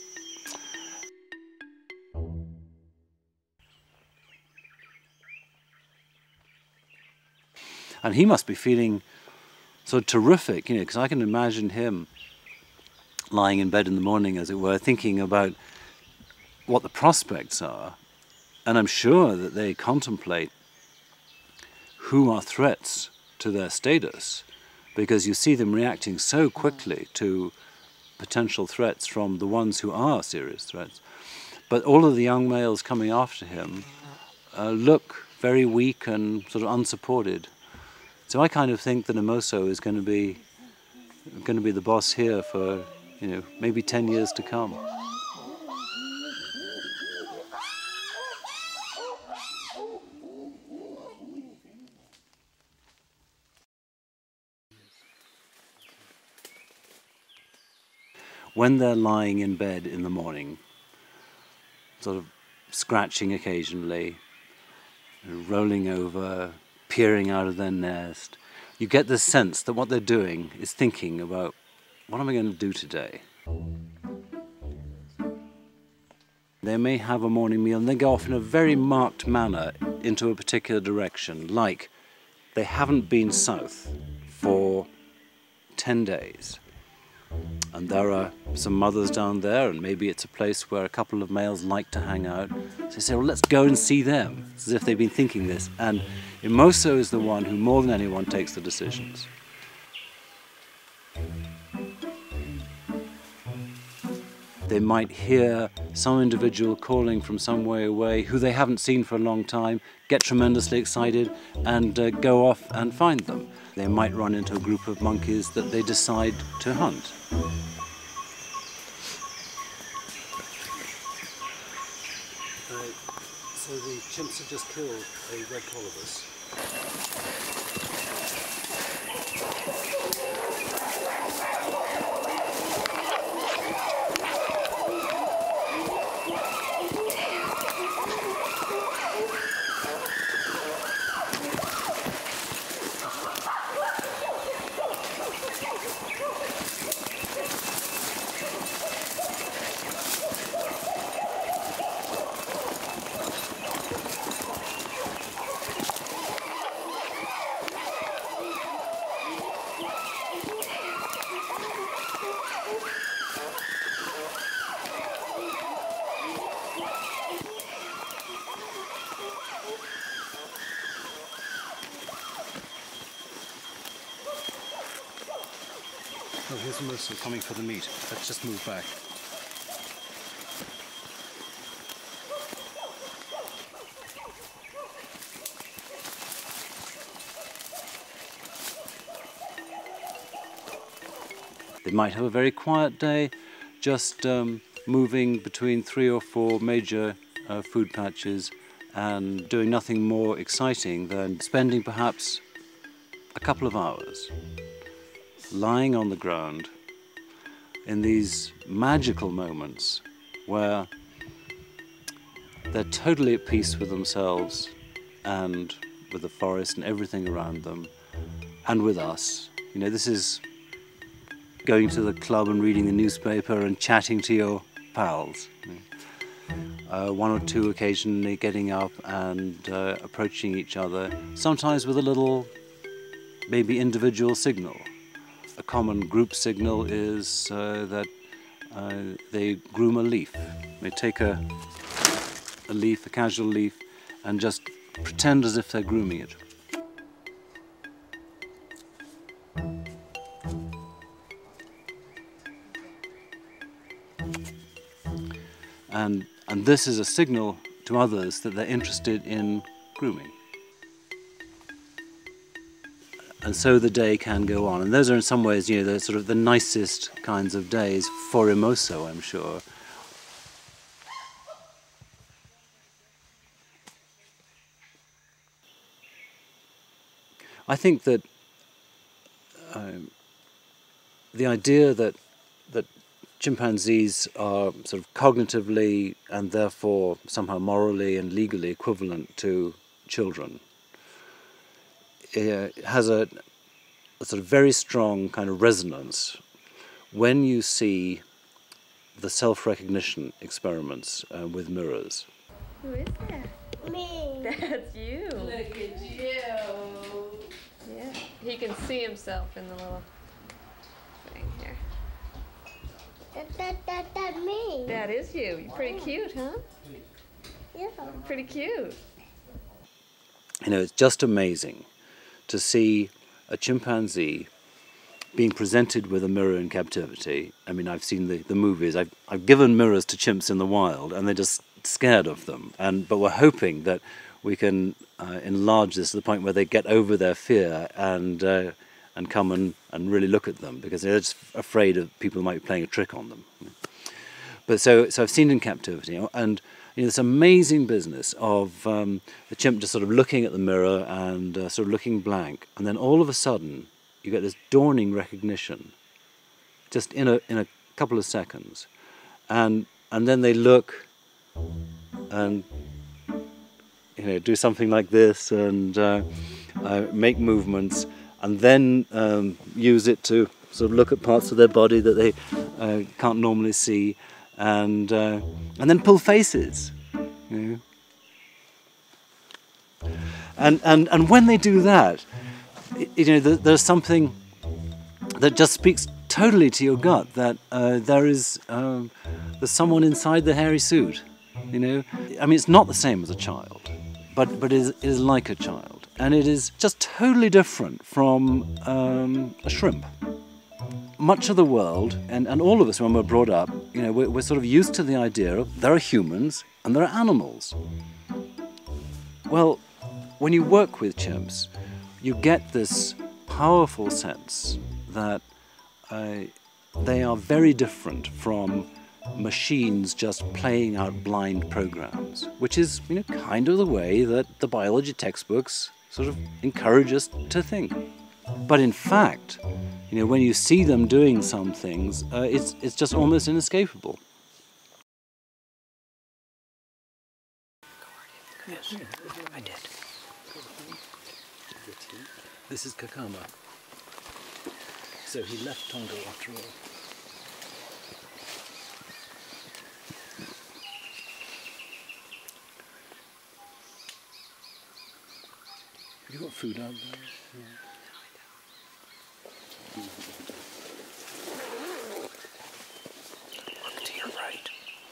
And he must be feeling so terrific, you know, because I can imagine him lying in bed in the morning, as it were, thinking about what the prospects are. And I'm sure that they contemplate who are threats to their status, because you see them reacting so quickly to potential threats from the ones who are serious threats. But all of the young males coming after him uh, look very weak and sort of unsupported. So I kind of think that Emoso is going to be going to be the boss here for, you know, maybe ten years to come. When they're lying in bed in the morning, sort of scratching occasionally, rolling over, peering out of their nest, you get the sense that what they're doing is thinking about, what am I going to do today? They may have a morning meal and they go off in a very marked manner into a particular direction, like they haven't been south for ten days. And there are some mothers down there, and maybe it's a place where a couple of males like to hang out. So they say, well, let's go and see them, as if they've been thinking this. And Emoso is the one who, more than anyone, takes the decisions. They might hear some individual calling from some way away, who they haven't seen for a long time, get tremendously excited, and uh, go off and find them. They might run into a group of monkeys that they decide to hunt. Uh, so the chimps have just killed a red colobus. Oh, here's Emoso coming for the meat. Let's just move back. They might have a very quiet day, just um, moving between three or four major uh, food patches and doing nothing more exciting than spending perhaps a couple of hours lying on the ground in these magical moments where they're totally at peace with themselves and with the forest and everything around them and with us. You know, this is going to the club and reading the newspaper and chatting to your pals. Uh, one or two occasionally getting up and uh, approaching each other, sometimes with a little maybe individual signal. A common group signal is uh, that uh, they groom a leaf. They take a, a leaf, a casual leaf, and just pretend as if they're grooming it. And, and this is a signal to others that they're interested in grooming. and so the day can go on. And those are in some ways, you know, the sort of the nicest kinds of days for him also, I'm sure. I think that um, the idea that that chimpanzees are sort of cognitively and therefore somehow morally and legally equivalent to children uh, has a, a sort of very strong kind of resonance when you see the self-recognition experiments uh, with mirrors. Who is that? Me. That's you. Look at you. Yeah, he can see himself in the little thing here. That, that, that, that me. That is you. You're pretty cute, huh? Yeah. Pretty cute. You know, it's just amazing to see a chimpanzee being presented with a mirror in captivity. I mean, I've seen the, the movies. I've, I've given mirrors to chimps in the wild, and they're just scared of them. And but we're hoping that we can uh, enlarge this to the point where they get over their fear and uh, and come and, and really look at them, because they're just afraid of people might be playing a trick on them. But so so I've seen it in captivity, and you know, this amazing business of um, the chimp just sort of looking at the mirror and uh, sort of looking blank, and then all of a sudden you get this dawning recognition, just in a in a couple of seconds, and and then they look and you know do something like this and uh, uh, make movements, and then um, use it to sort of look at parts of their body that they uh, can't normally see, and uh, and then pull faces, you know. And and and when they do that, you know, there's something that just speaks totally to your gut, that uh, there is um, there's someone inside the hairy suit, you know. I mean, it's not the same as a child, but but it is, it is like a child, and it is just totally different from um, a shrimp. Much of the world, and, and all of us when we're brought up, you know, we're, we're sort of used to the idea of there are humans and there are animals. Well, when you work with chimps, you get this powerful sense that uh, they are very different from machines just playing out blind programs, which is, you know, kind of the way that the biology textbooks sort of encourage us to think. But in fact, you know, when you see them doing some things, uh, it's it's just almost inescapable. Yes, I did. This is Kakama. So he left Tonga after all. Have you got food out there? Yeah. Look to your right.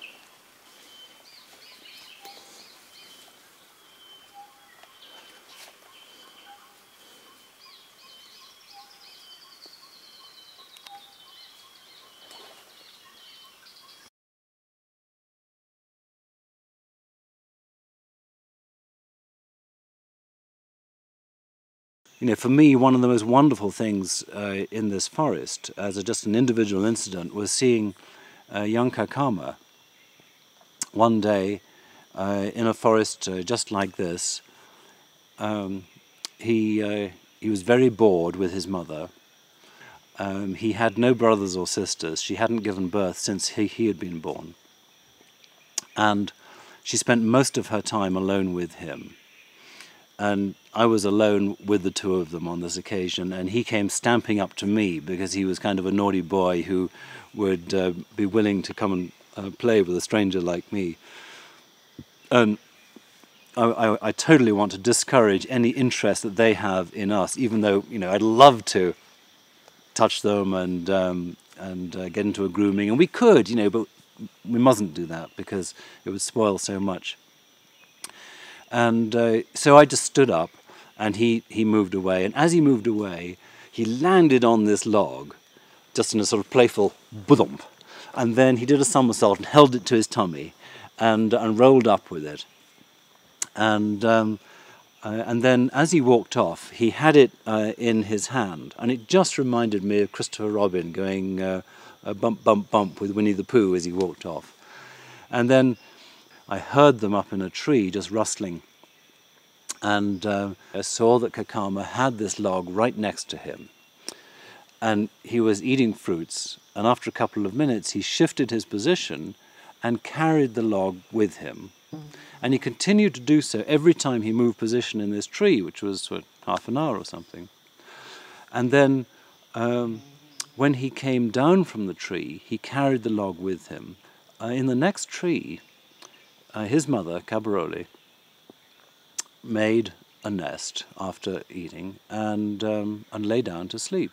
You know, for me, one of the most wonderful things uh, in this forest, as a, just an individual incident, was seeing uh, young Kakama one day uh, in a forest uh, just like this. Um, he, uh, he was very bored with his mother. Um, he had no brothers or sisters. She hadn't given birth since he, he had been born. And she spent most of her time alone with him. And I was alone with the two of them on this occasion, and he came stamping up to me because he was kind of a naughty boy who would uh, be willing to come and uh, play with a stranger like me. And I, I, I totally want to discourage any interest that they have in us, even though, you know, I'd love to touch them and um, and uh, get into a grooming, and we could, you know, but we mustn't do that because it would spoil so much. And uh, so I just stood up, and he, he moved away. And as he moved away, he landed on this log, just in a sort of playful boom. And then he did a somersault and held it to his tummy, and and rolled up with it. And um, Uh, and then as he walked off, he had it uh, in his hand. And it just reminded me of Christopher Robin going uh, uh, bump, bump, bump with Winnie the Pooh as he walked off. And then I heard them up in a tree just rustling. And uh, I saw that Kakama had this log right next to him. And he was eating fruits. And after a couple of minutes, he shifted his position and carried the log with him. And he continued to do so every time he moved position in this tree, which was for half an hour or something. And then um, when he came down from the tree, he carried the log with him. Uh, in the next tree, uh, his mother, Cabaroli, made a nest after eating and, um, and lay down to sleep.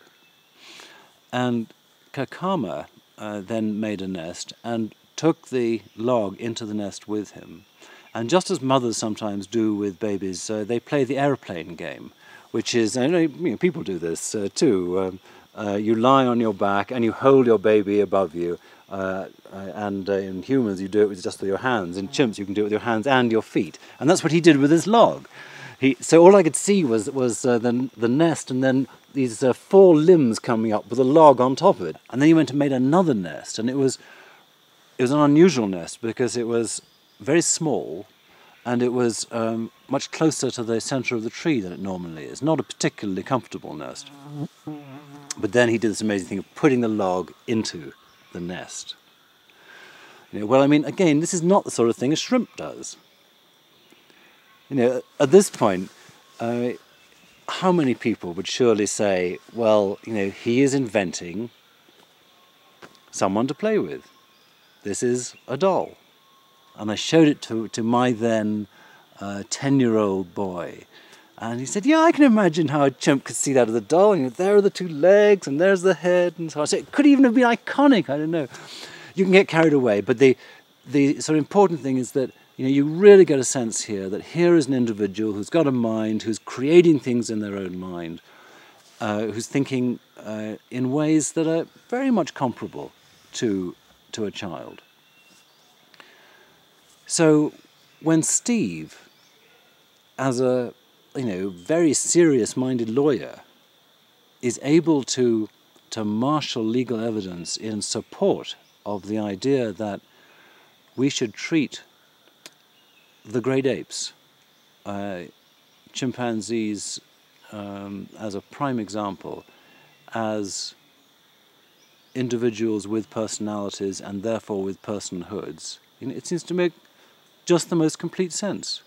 And Kakama uh, then made a nest and took the log into the nest with him. And just as mothers sometimes do with babies, uh, they play the airplane game, which is, I know, you know people do this uh, too. Um, uh, you lie on your back and you hold your baby above you. Uh, uh, and uh, in humans, you do it with just with your hands. In chimps, you can do it with your hands and your feet. And that's what he did with his log. He, so all I could see was was uh, the the nest, and then these uh, four limbs coming up with a log on top of it. And then he went and made another nest, and it was it was an unusual nest because it was very small, and it was um, much closer to the center of the tree than it normally is. Not a particularly comfortable nest. But then he did this amazing thing of putting the log into the nest. You know, well, I mean, again, this is not the sort of thing a shrimp does. You know, at this point, uh, how many people would surely say, well, you know, he is inventing someone to play with. This is a doll. And I showed it to, to my then uh, ten-year-old boy. And he said, yeah, I can imagine how a chimp could see that as a doll. And there are the two legs, and there's the head. And so I said, it could even have been iconic, I don't know. You can get carried away. But the, the sort of important thing is that, you know, you really get a sense here that here is an individual who's got a mind, who's creating things in their own mind, uh, who's thinking uh, in ways that are very much comparable to, to a child. So when Steve, as a you know very serious-minded lawyer, is able to to marshal legal evidence in support of the idea that we should treat the great apes, uh, chimpanzees um, as a prime example, as individuals with personalities and therefore with personhoods, you know, it seems to make just the most complete sense.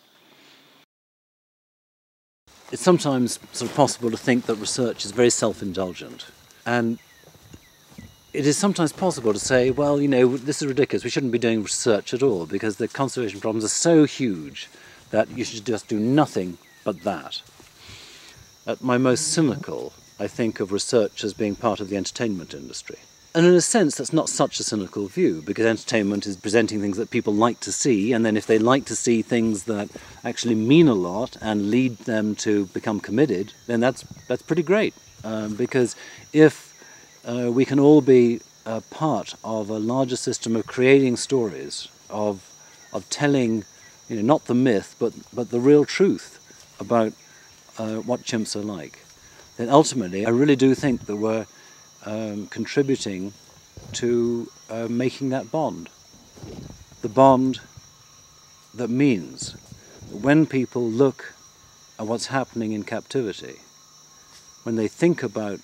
It's sometimes sort of possible to think that research is very self-indulgent, and it is sometimes possible to say, well, you know, this is ridiculous, we shouldn't be doing research at all because the conservation problems are so huge that you should just do nothing but that. At my most cynical, I think of research as being part of the entertainment industry. And in a sense, that's not such a cynical view, because entertainment is presenting things that people like to see, and then if they like to see things that actually mean a lot and lead them to become committed, then that's, that's pretty great. Um, because if uh, we can all be a part of a larger system of creating stories, of, of telling, you know, not the myth, but, but the real truth about uh, what chimps are like, then ultimately I really do think that we're Um, contributing to uh, making that bond. The bond that means that when people look at what's happening in captivity, when they think about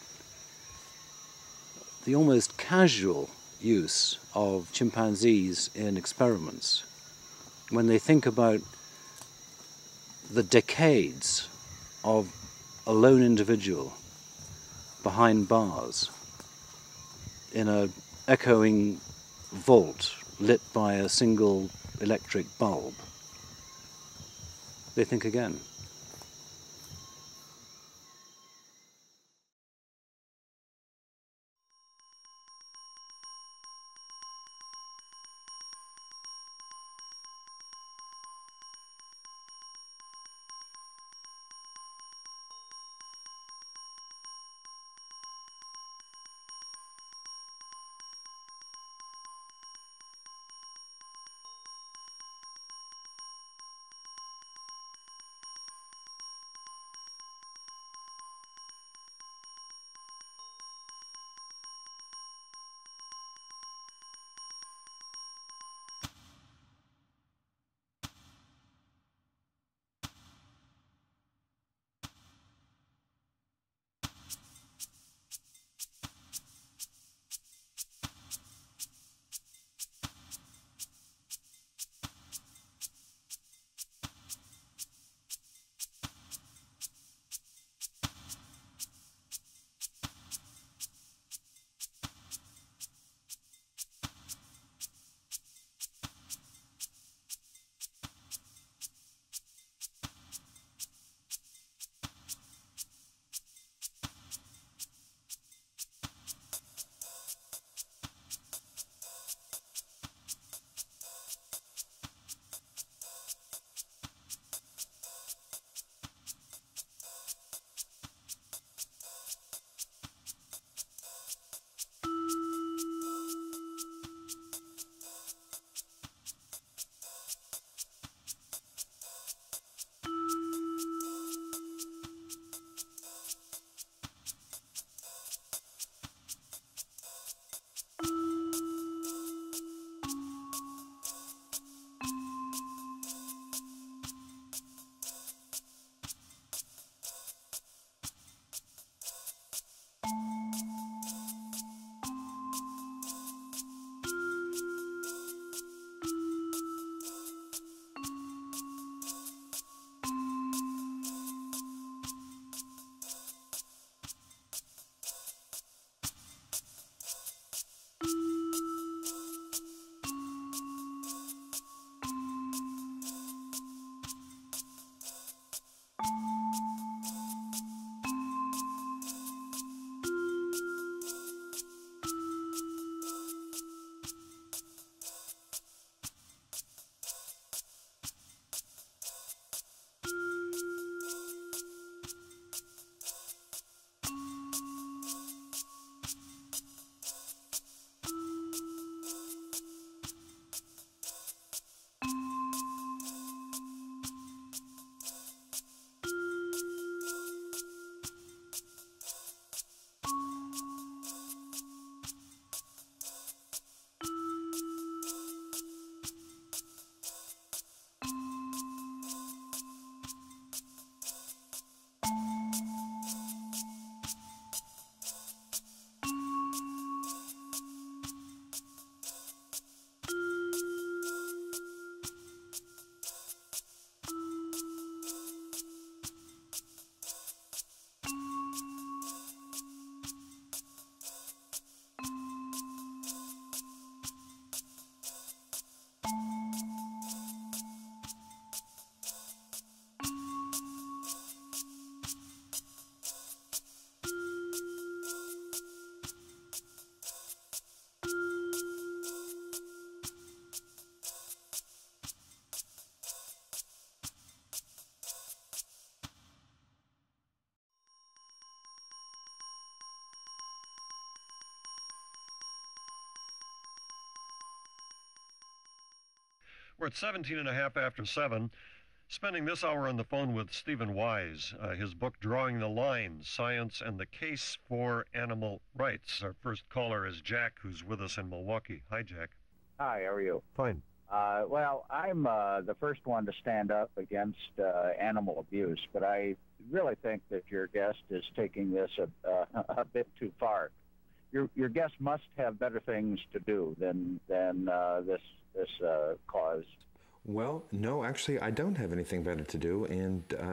the almost casual use of chimpanzees in experiments, when they think about the decades of a lone individual behind bars, in a echoing vault lit by a single electric bulb, they think again. We're at seventeen and a half after seven, spending this hour on the phone with Stephen Wise. Uh, his book, Drawing the Line, Science and the Case for Animal Rights. Our first caller is Jack, who's with us in Milwaukee. Hi, Jack. Hi, how are you? Fine. Uh, well, I'm uh, the first one to stand up against uh, animal abuse, but I really think that your guest is taking this a, uh, a bit too far. Your your guest must have better things to do than than uh, this this uh, cause. Well, no, actually, I don't have anything better to do, and uh,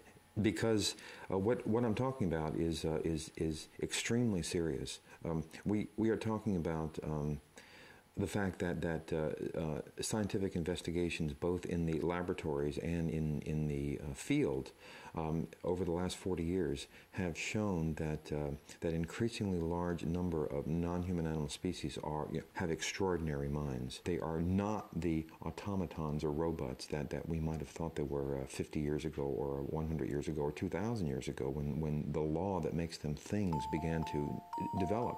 because uh, what what I'm talking about is uh, is is extremely serious. Um, we we are talking about um, the fact that that uh, uh, scientific investigations, both in the laboratories and in in the uh, field, um, over the last forty years, have shown that uh, that increasingly large number of non-human animal species are you know, have extraordinary minds. They are not the automatons or robots that that we might have thought they were uh, fifty years ago, or one hundred years ago, or two thousand years ago, when when the law that makes them things began to develop.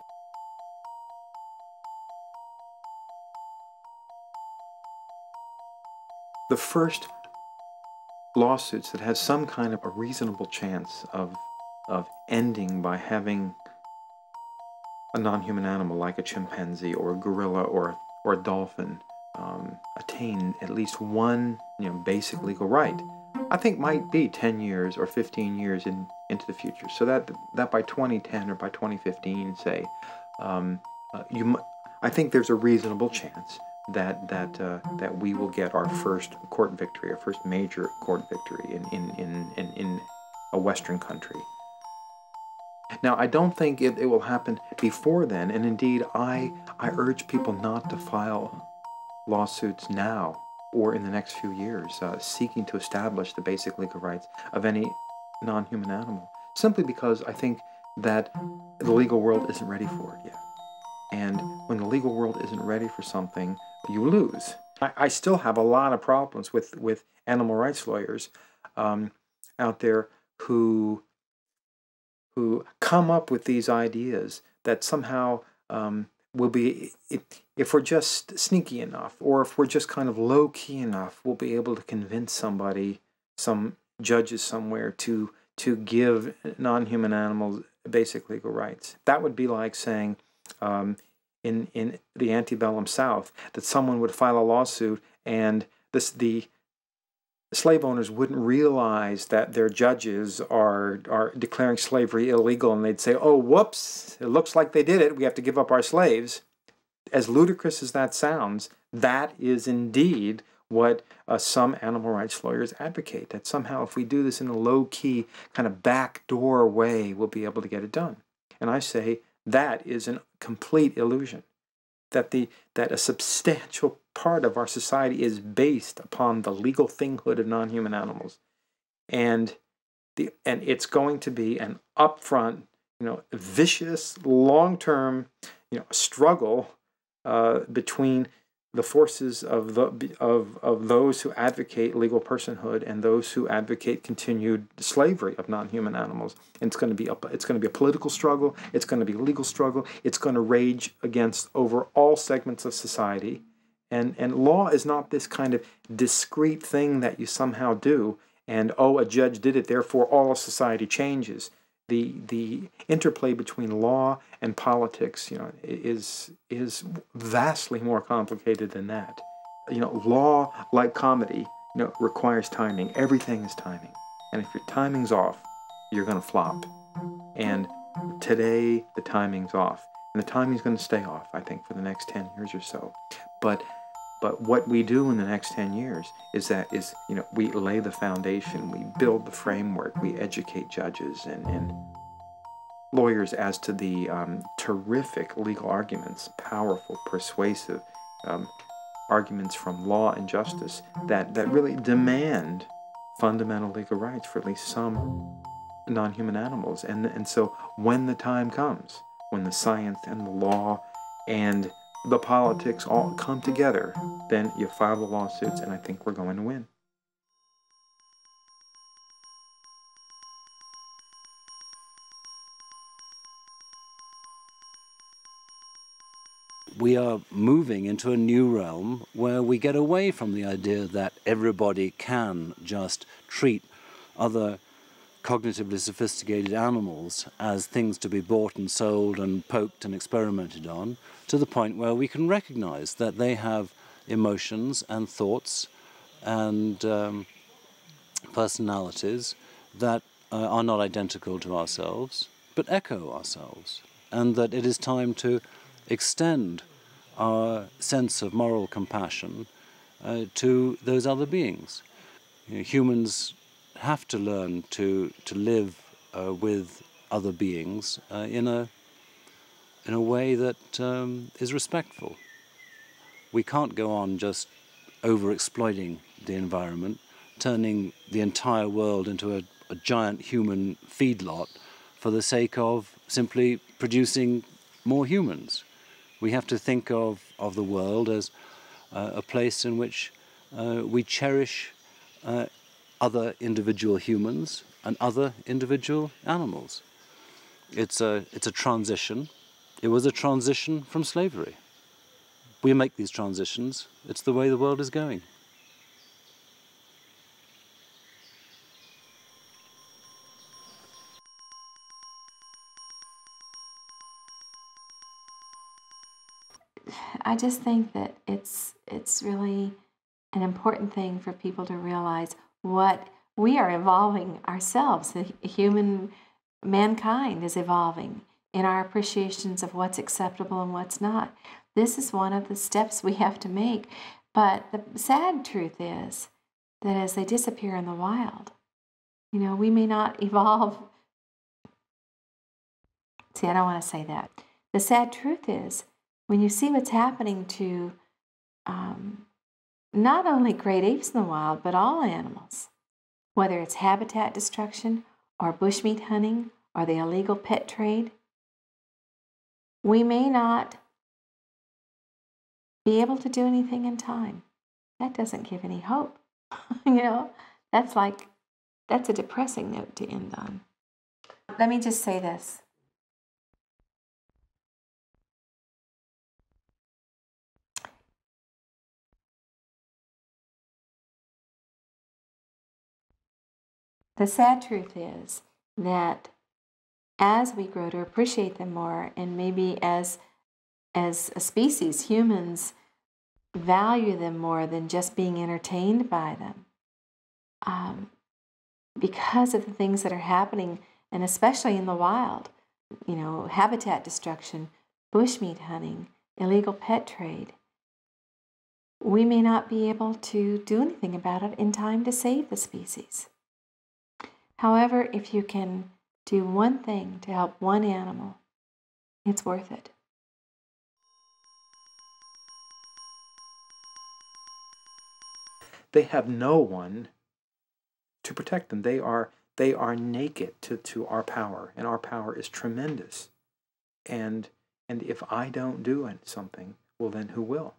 The first lawsuits that had some kind of a reasonable chance of, of ending by having a non-human animal like a chimpanzee or a gorilla or, or a dolphin um, attain at least one you know, basic legal right, I think might be ten years or fifteen years in, into the future. So that, that by twenty ten or by twenty fifteen, say, um, uh, you, I think there's a reasonable chance that that uh, that we will get our first court victory, our first major court victory in in, in, in, in a Western country. Now, I don't think it, it will happen before then, and indeed, I, I urge people not to file lawsuits now or in the next few years uh, seeking to establish the basic legal rights of any non-human animal, simply because I think that the legal world isn't ready for it yet. And when the legal world isn't ready for something, you lose. I, I still have a lot of problems with, with animal rights lawyers um, out there who, who come up with these ideas that somehow um, will be, if, if we're just sneaky enough, or if we're just kind of low-key enough, we'll be able to convince somebody, some judges somewhere, to, to give non-human animals basic legal rights. That would be like saying, Um, in, in the antebellum South, that someone would file a lawsuit and this, the slave owners wouldn't realize that their judges are, are declaring slavery illegal, and they'd say, oh, whoops, it looks like they did it, we have to give up our slaves. As ludicrous as that sounds, that is indeed what uh, some animal rights lawyers advocate, that somehow if we do this in a low-key, kind of backdoor way, we'll be able to get it done. And I say, that is a complete illusion. That the that a substantial part of our society is based upon the legal thinghood of non-human animals, and the and it's going to be an upfront, you know, vicious, long-term, you know, struggle uh, between the forces of the of of those who advocate legal personhood and those who advocate continued slavery of non-human animals. And it's going to be a, it's going to be a political struggle. It's going to be a legal struggle. It's going to rage against over all segments of society. And and law is not this kind of discrete thing that you somehow do. And oh, a judge did it, therefore all of society changes. The the interplay between law and politics, you know, is is vastly more complicated than that. You know, law, like comedy, you know, requires timing. Everything is timing, and if your timing's off, you're going to flop. And today, the timing's off, and the timing's going to stay off, I think, for the next ten years or so. But But what we do in the next ten years is that is, you know, we lay the foundation, we build the framework, we educate judges and, and lawyers as to the um, terrific legal arguments, powerful, persuasive um, arguments from law and justice that, that really demand fundamental legal rights for at least some non-human animals. And, and so when the time comes, when the science and the law and the politics all come together, then you file the lawsuits, and I think we're going to win. We are moving into a new realm where we get away from the idea that everybody can just treat other cognitively sophisticated animals as things to be bought and sold and poked and experimented on, to the point where we can recognize that they have emotions and thoughts and um, personalities that uh, are not identical to ourselves, but echo ourselves, and that it is time to extend our sense of moral compassion uh, to those other beings. You know, humans have to learn to to live uh, with other beings uh, in a in a way that um, is respectful. We can't go on just over-exploiting the environment, turning the entire world into a, a giant human feedlot for the sake of simply producing more humans. We have to think of, of the world as uh, a place in which uh, we cherish uh, other individual humans and other individual animals. It's a, it's a transition. It was a transition from slavery. We make these transitions. It's the way the world is going. I just think that it's it's really an important thing for people to realize what we are evolving ourselves. The human mankind is evolving in our appreciations of what's acceptable and what's not. This is one of the steps we have to make. But the sad truth is that as they disappear in the wild, you know, we may not evolve. See, I don't want to say that. The sad truth is, when you see what's happening to um, not only great apes in the wild, but all animals, whether it's habitat destruction or bushmeat hunting or the illegal pet trade, we may not be able to do anything in time. That doesn't give any hope. You know, that's like, that's a depressing note to end on. Let me just say this. The sad truth is that as we grow to appreciate them more, and maybe as as a species, humans value them more than just being entertained by them, um, because of the things that are happening, and especially in the wild, you know, habitat destruction, bushmeat hunting, illegal pet trade, we may not be able to do anything about it in time to save the species. However, if you can do one thing to help one animal, it's worth it. They have no one to protect them. They are they are naked to, to our power, and our power is tremendous. And, and if I don't do something, well then who will?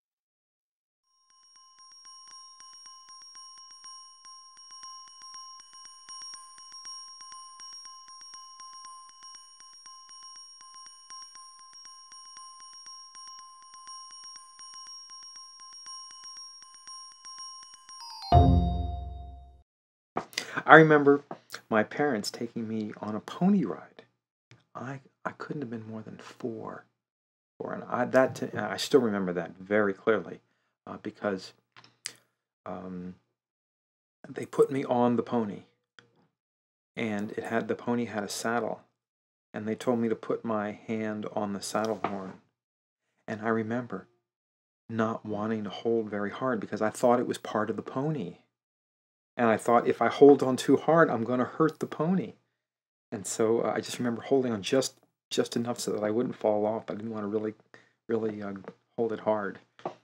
I remember my parents taking me on a pony ride. I I couldn't have been more than four, four, and I that I still remember that very clearly, uh, because um, they put me on the pony, and it had the pony had a saddle, and they told me to put my hand on the saddle horn, and I remember not wanting to hold very hard because I thought it was part of the pony. And I thought, if I hold on too hard, I'm going to hurt the pony. And so uh, I just remember holding on just just enough so that I wouldn't fall off. I didn't want to really, really uh, hold it hard.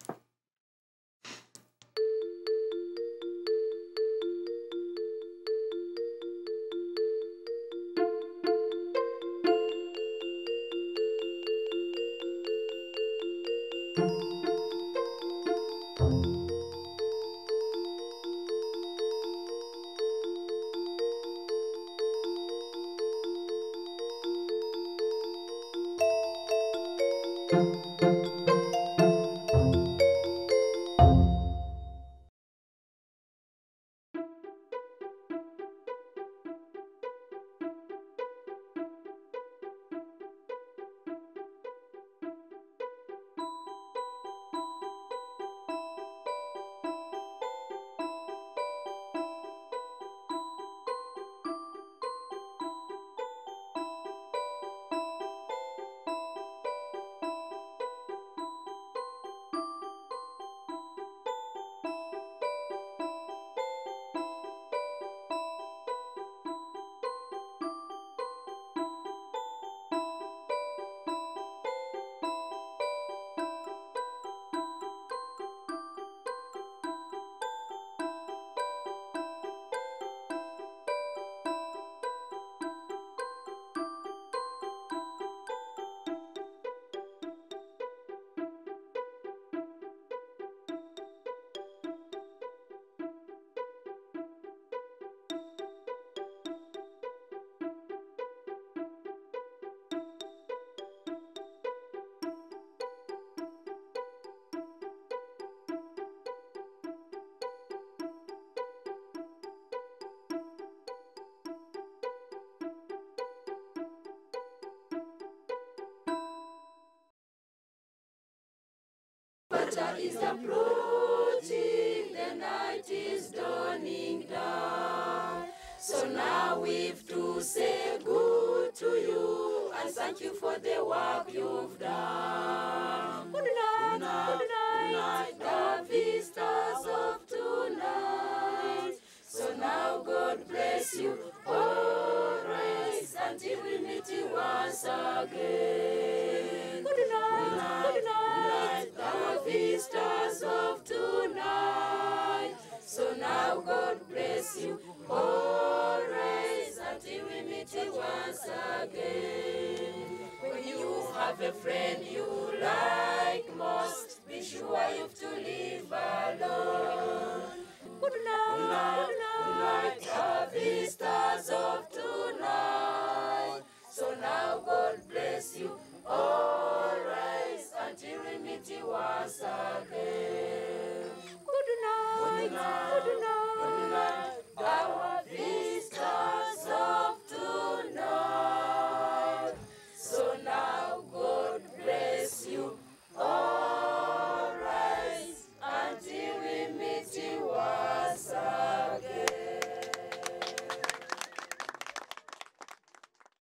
Winter is approaching, the night is dawning down. So now we've to say good to you and thank you for the work you've done. Good night, good night, good night, the visitors of tonight. So now God bless you always until we meet you once again. Good night, good night, our visitors of tonight. So now God bless you always until we meet you once again. When you have a friend you like most, be sure you've to leave alone. Good night, good night, our visitors of tonight. So now God bless you always until we meet you once again. Good night, good night. Good night.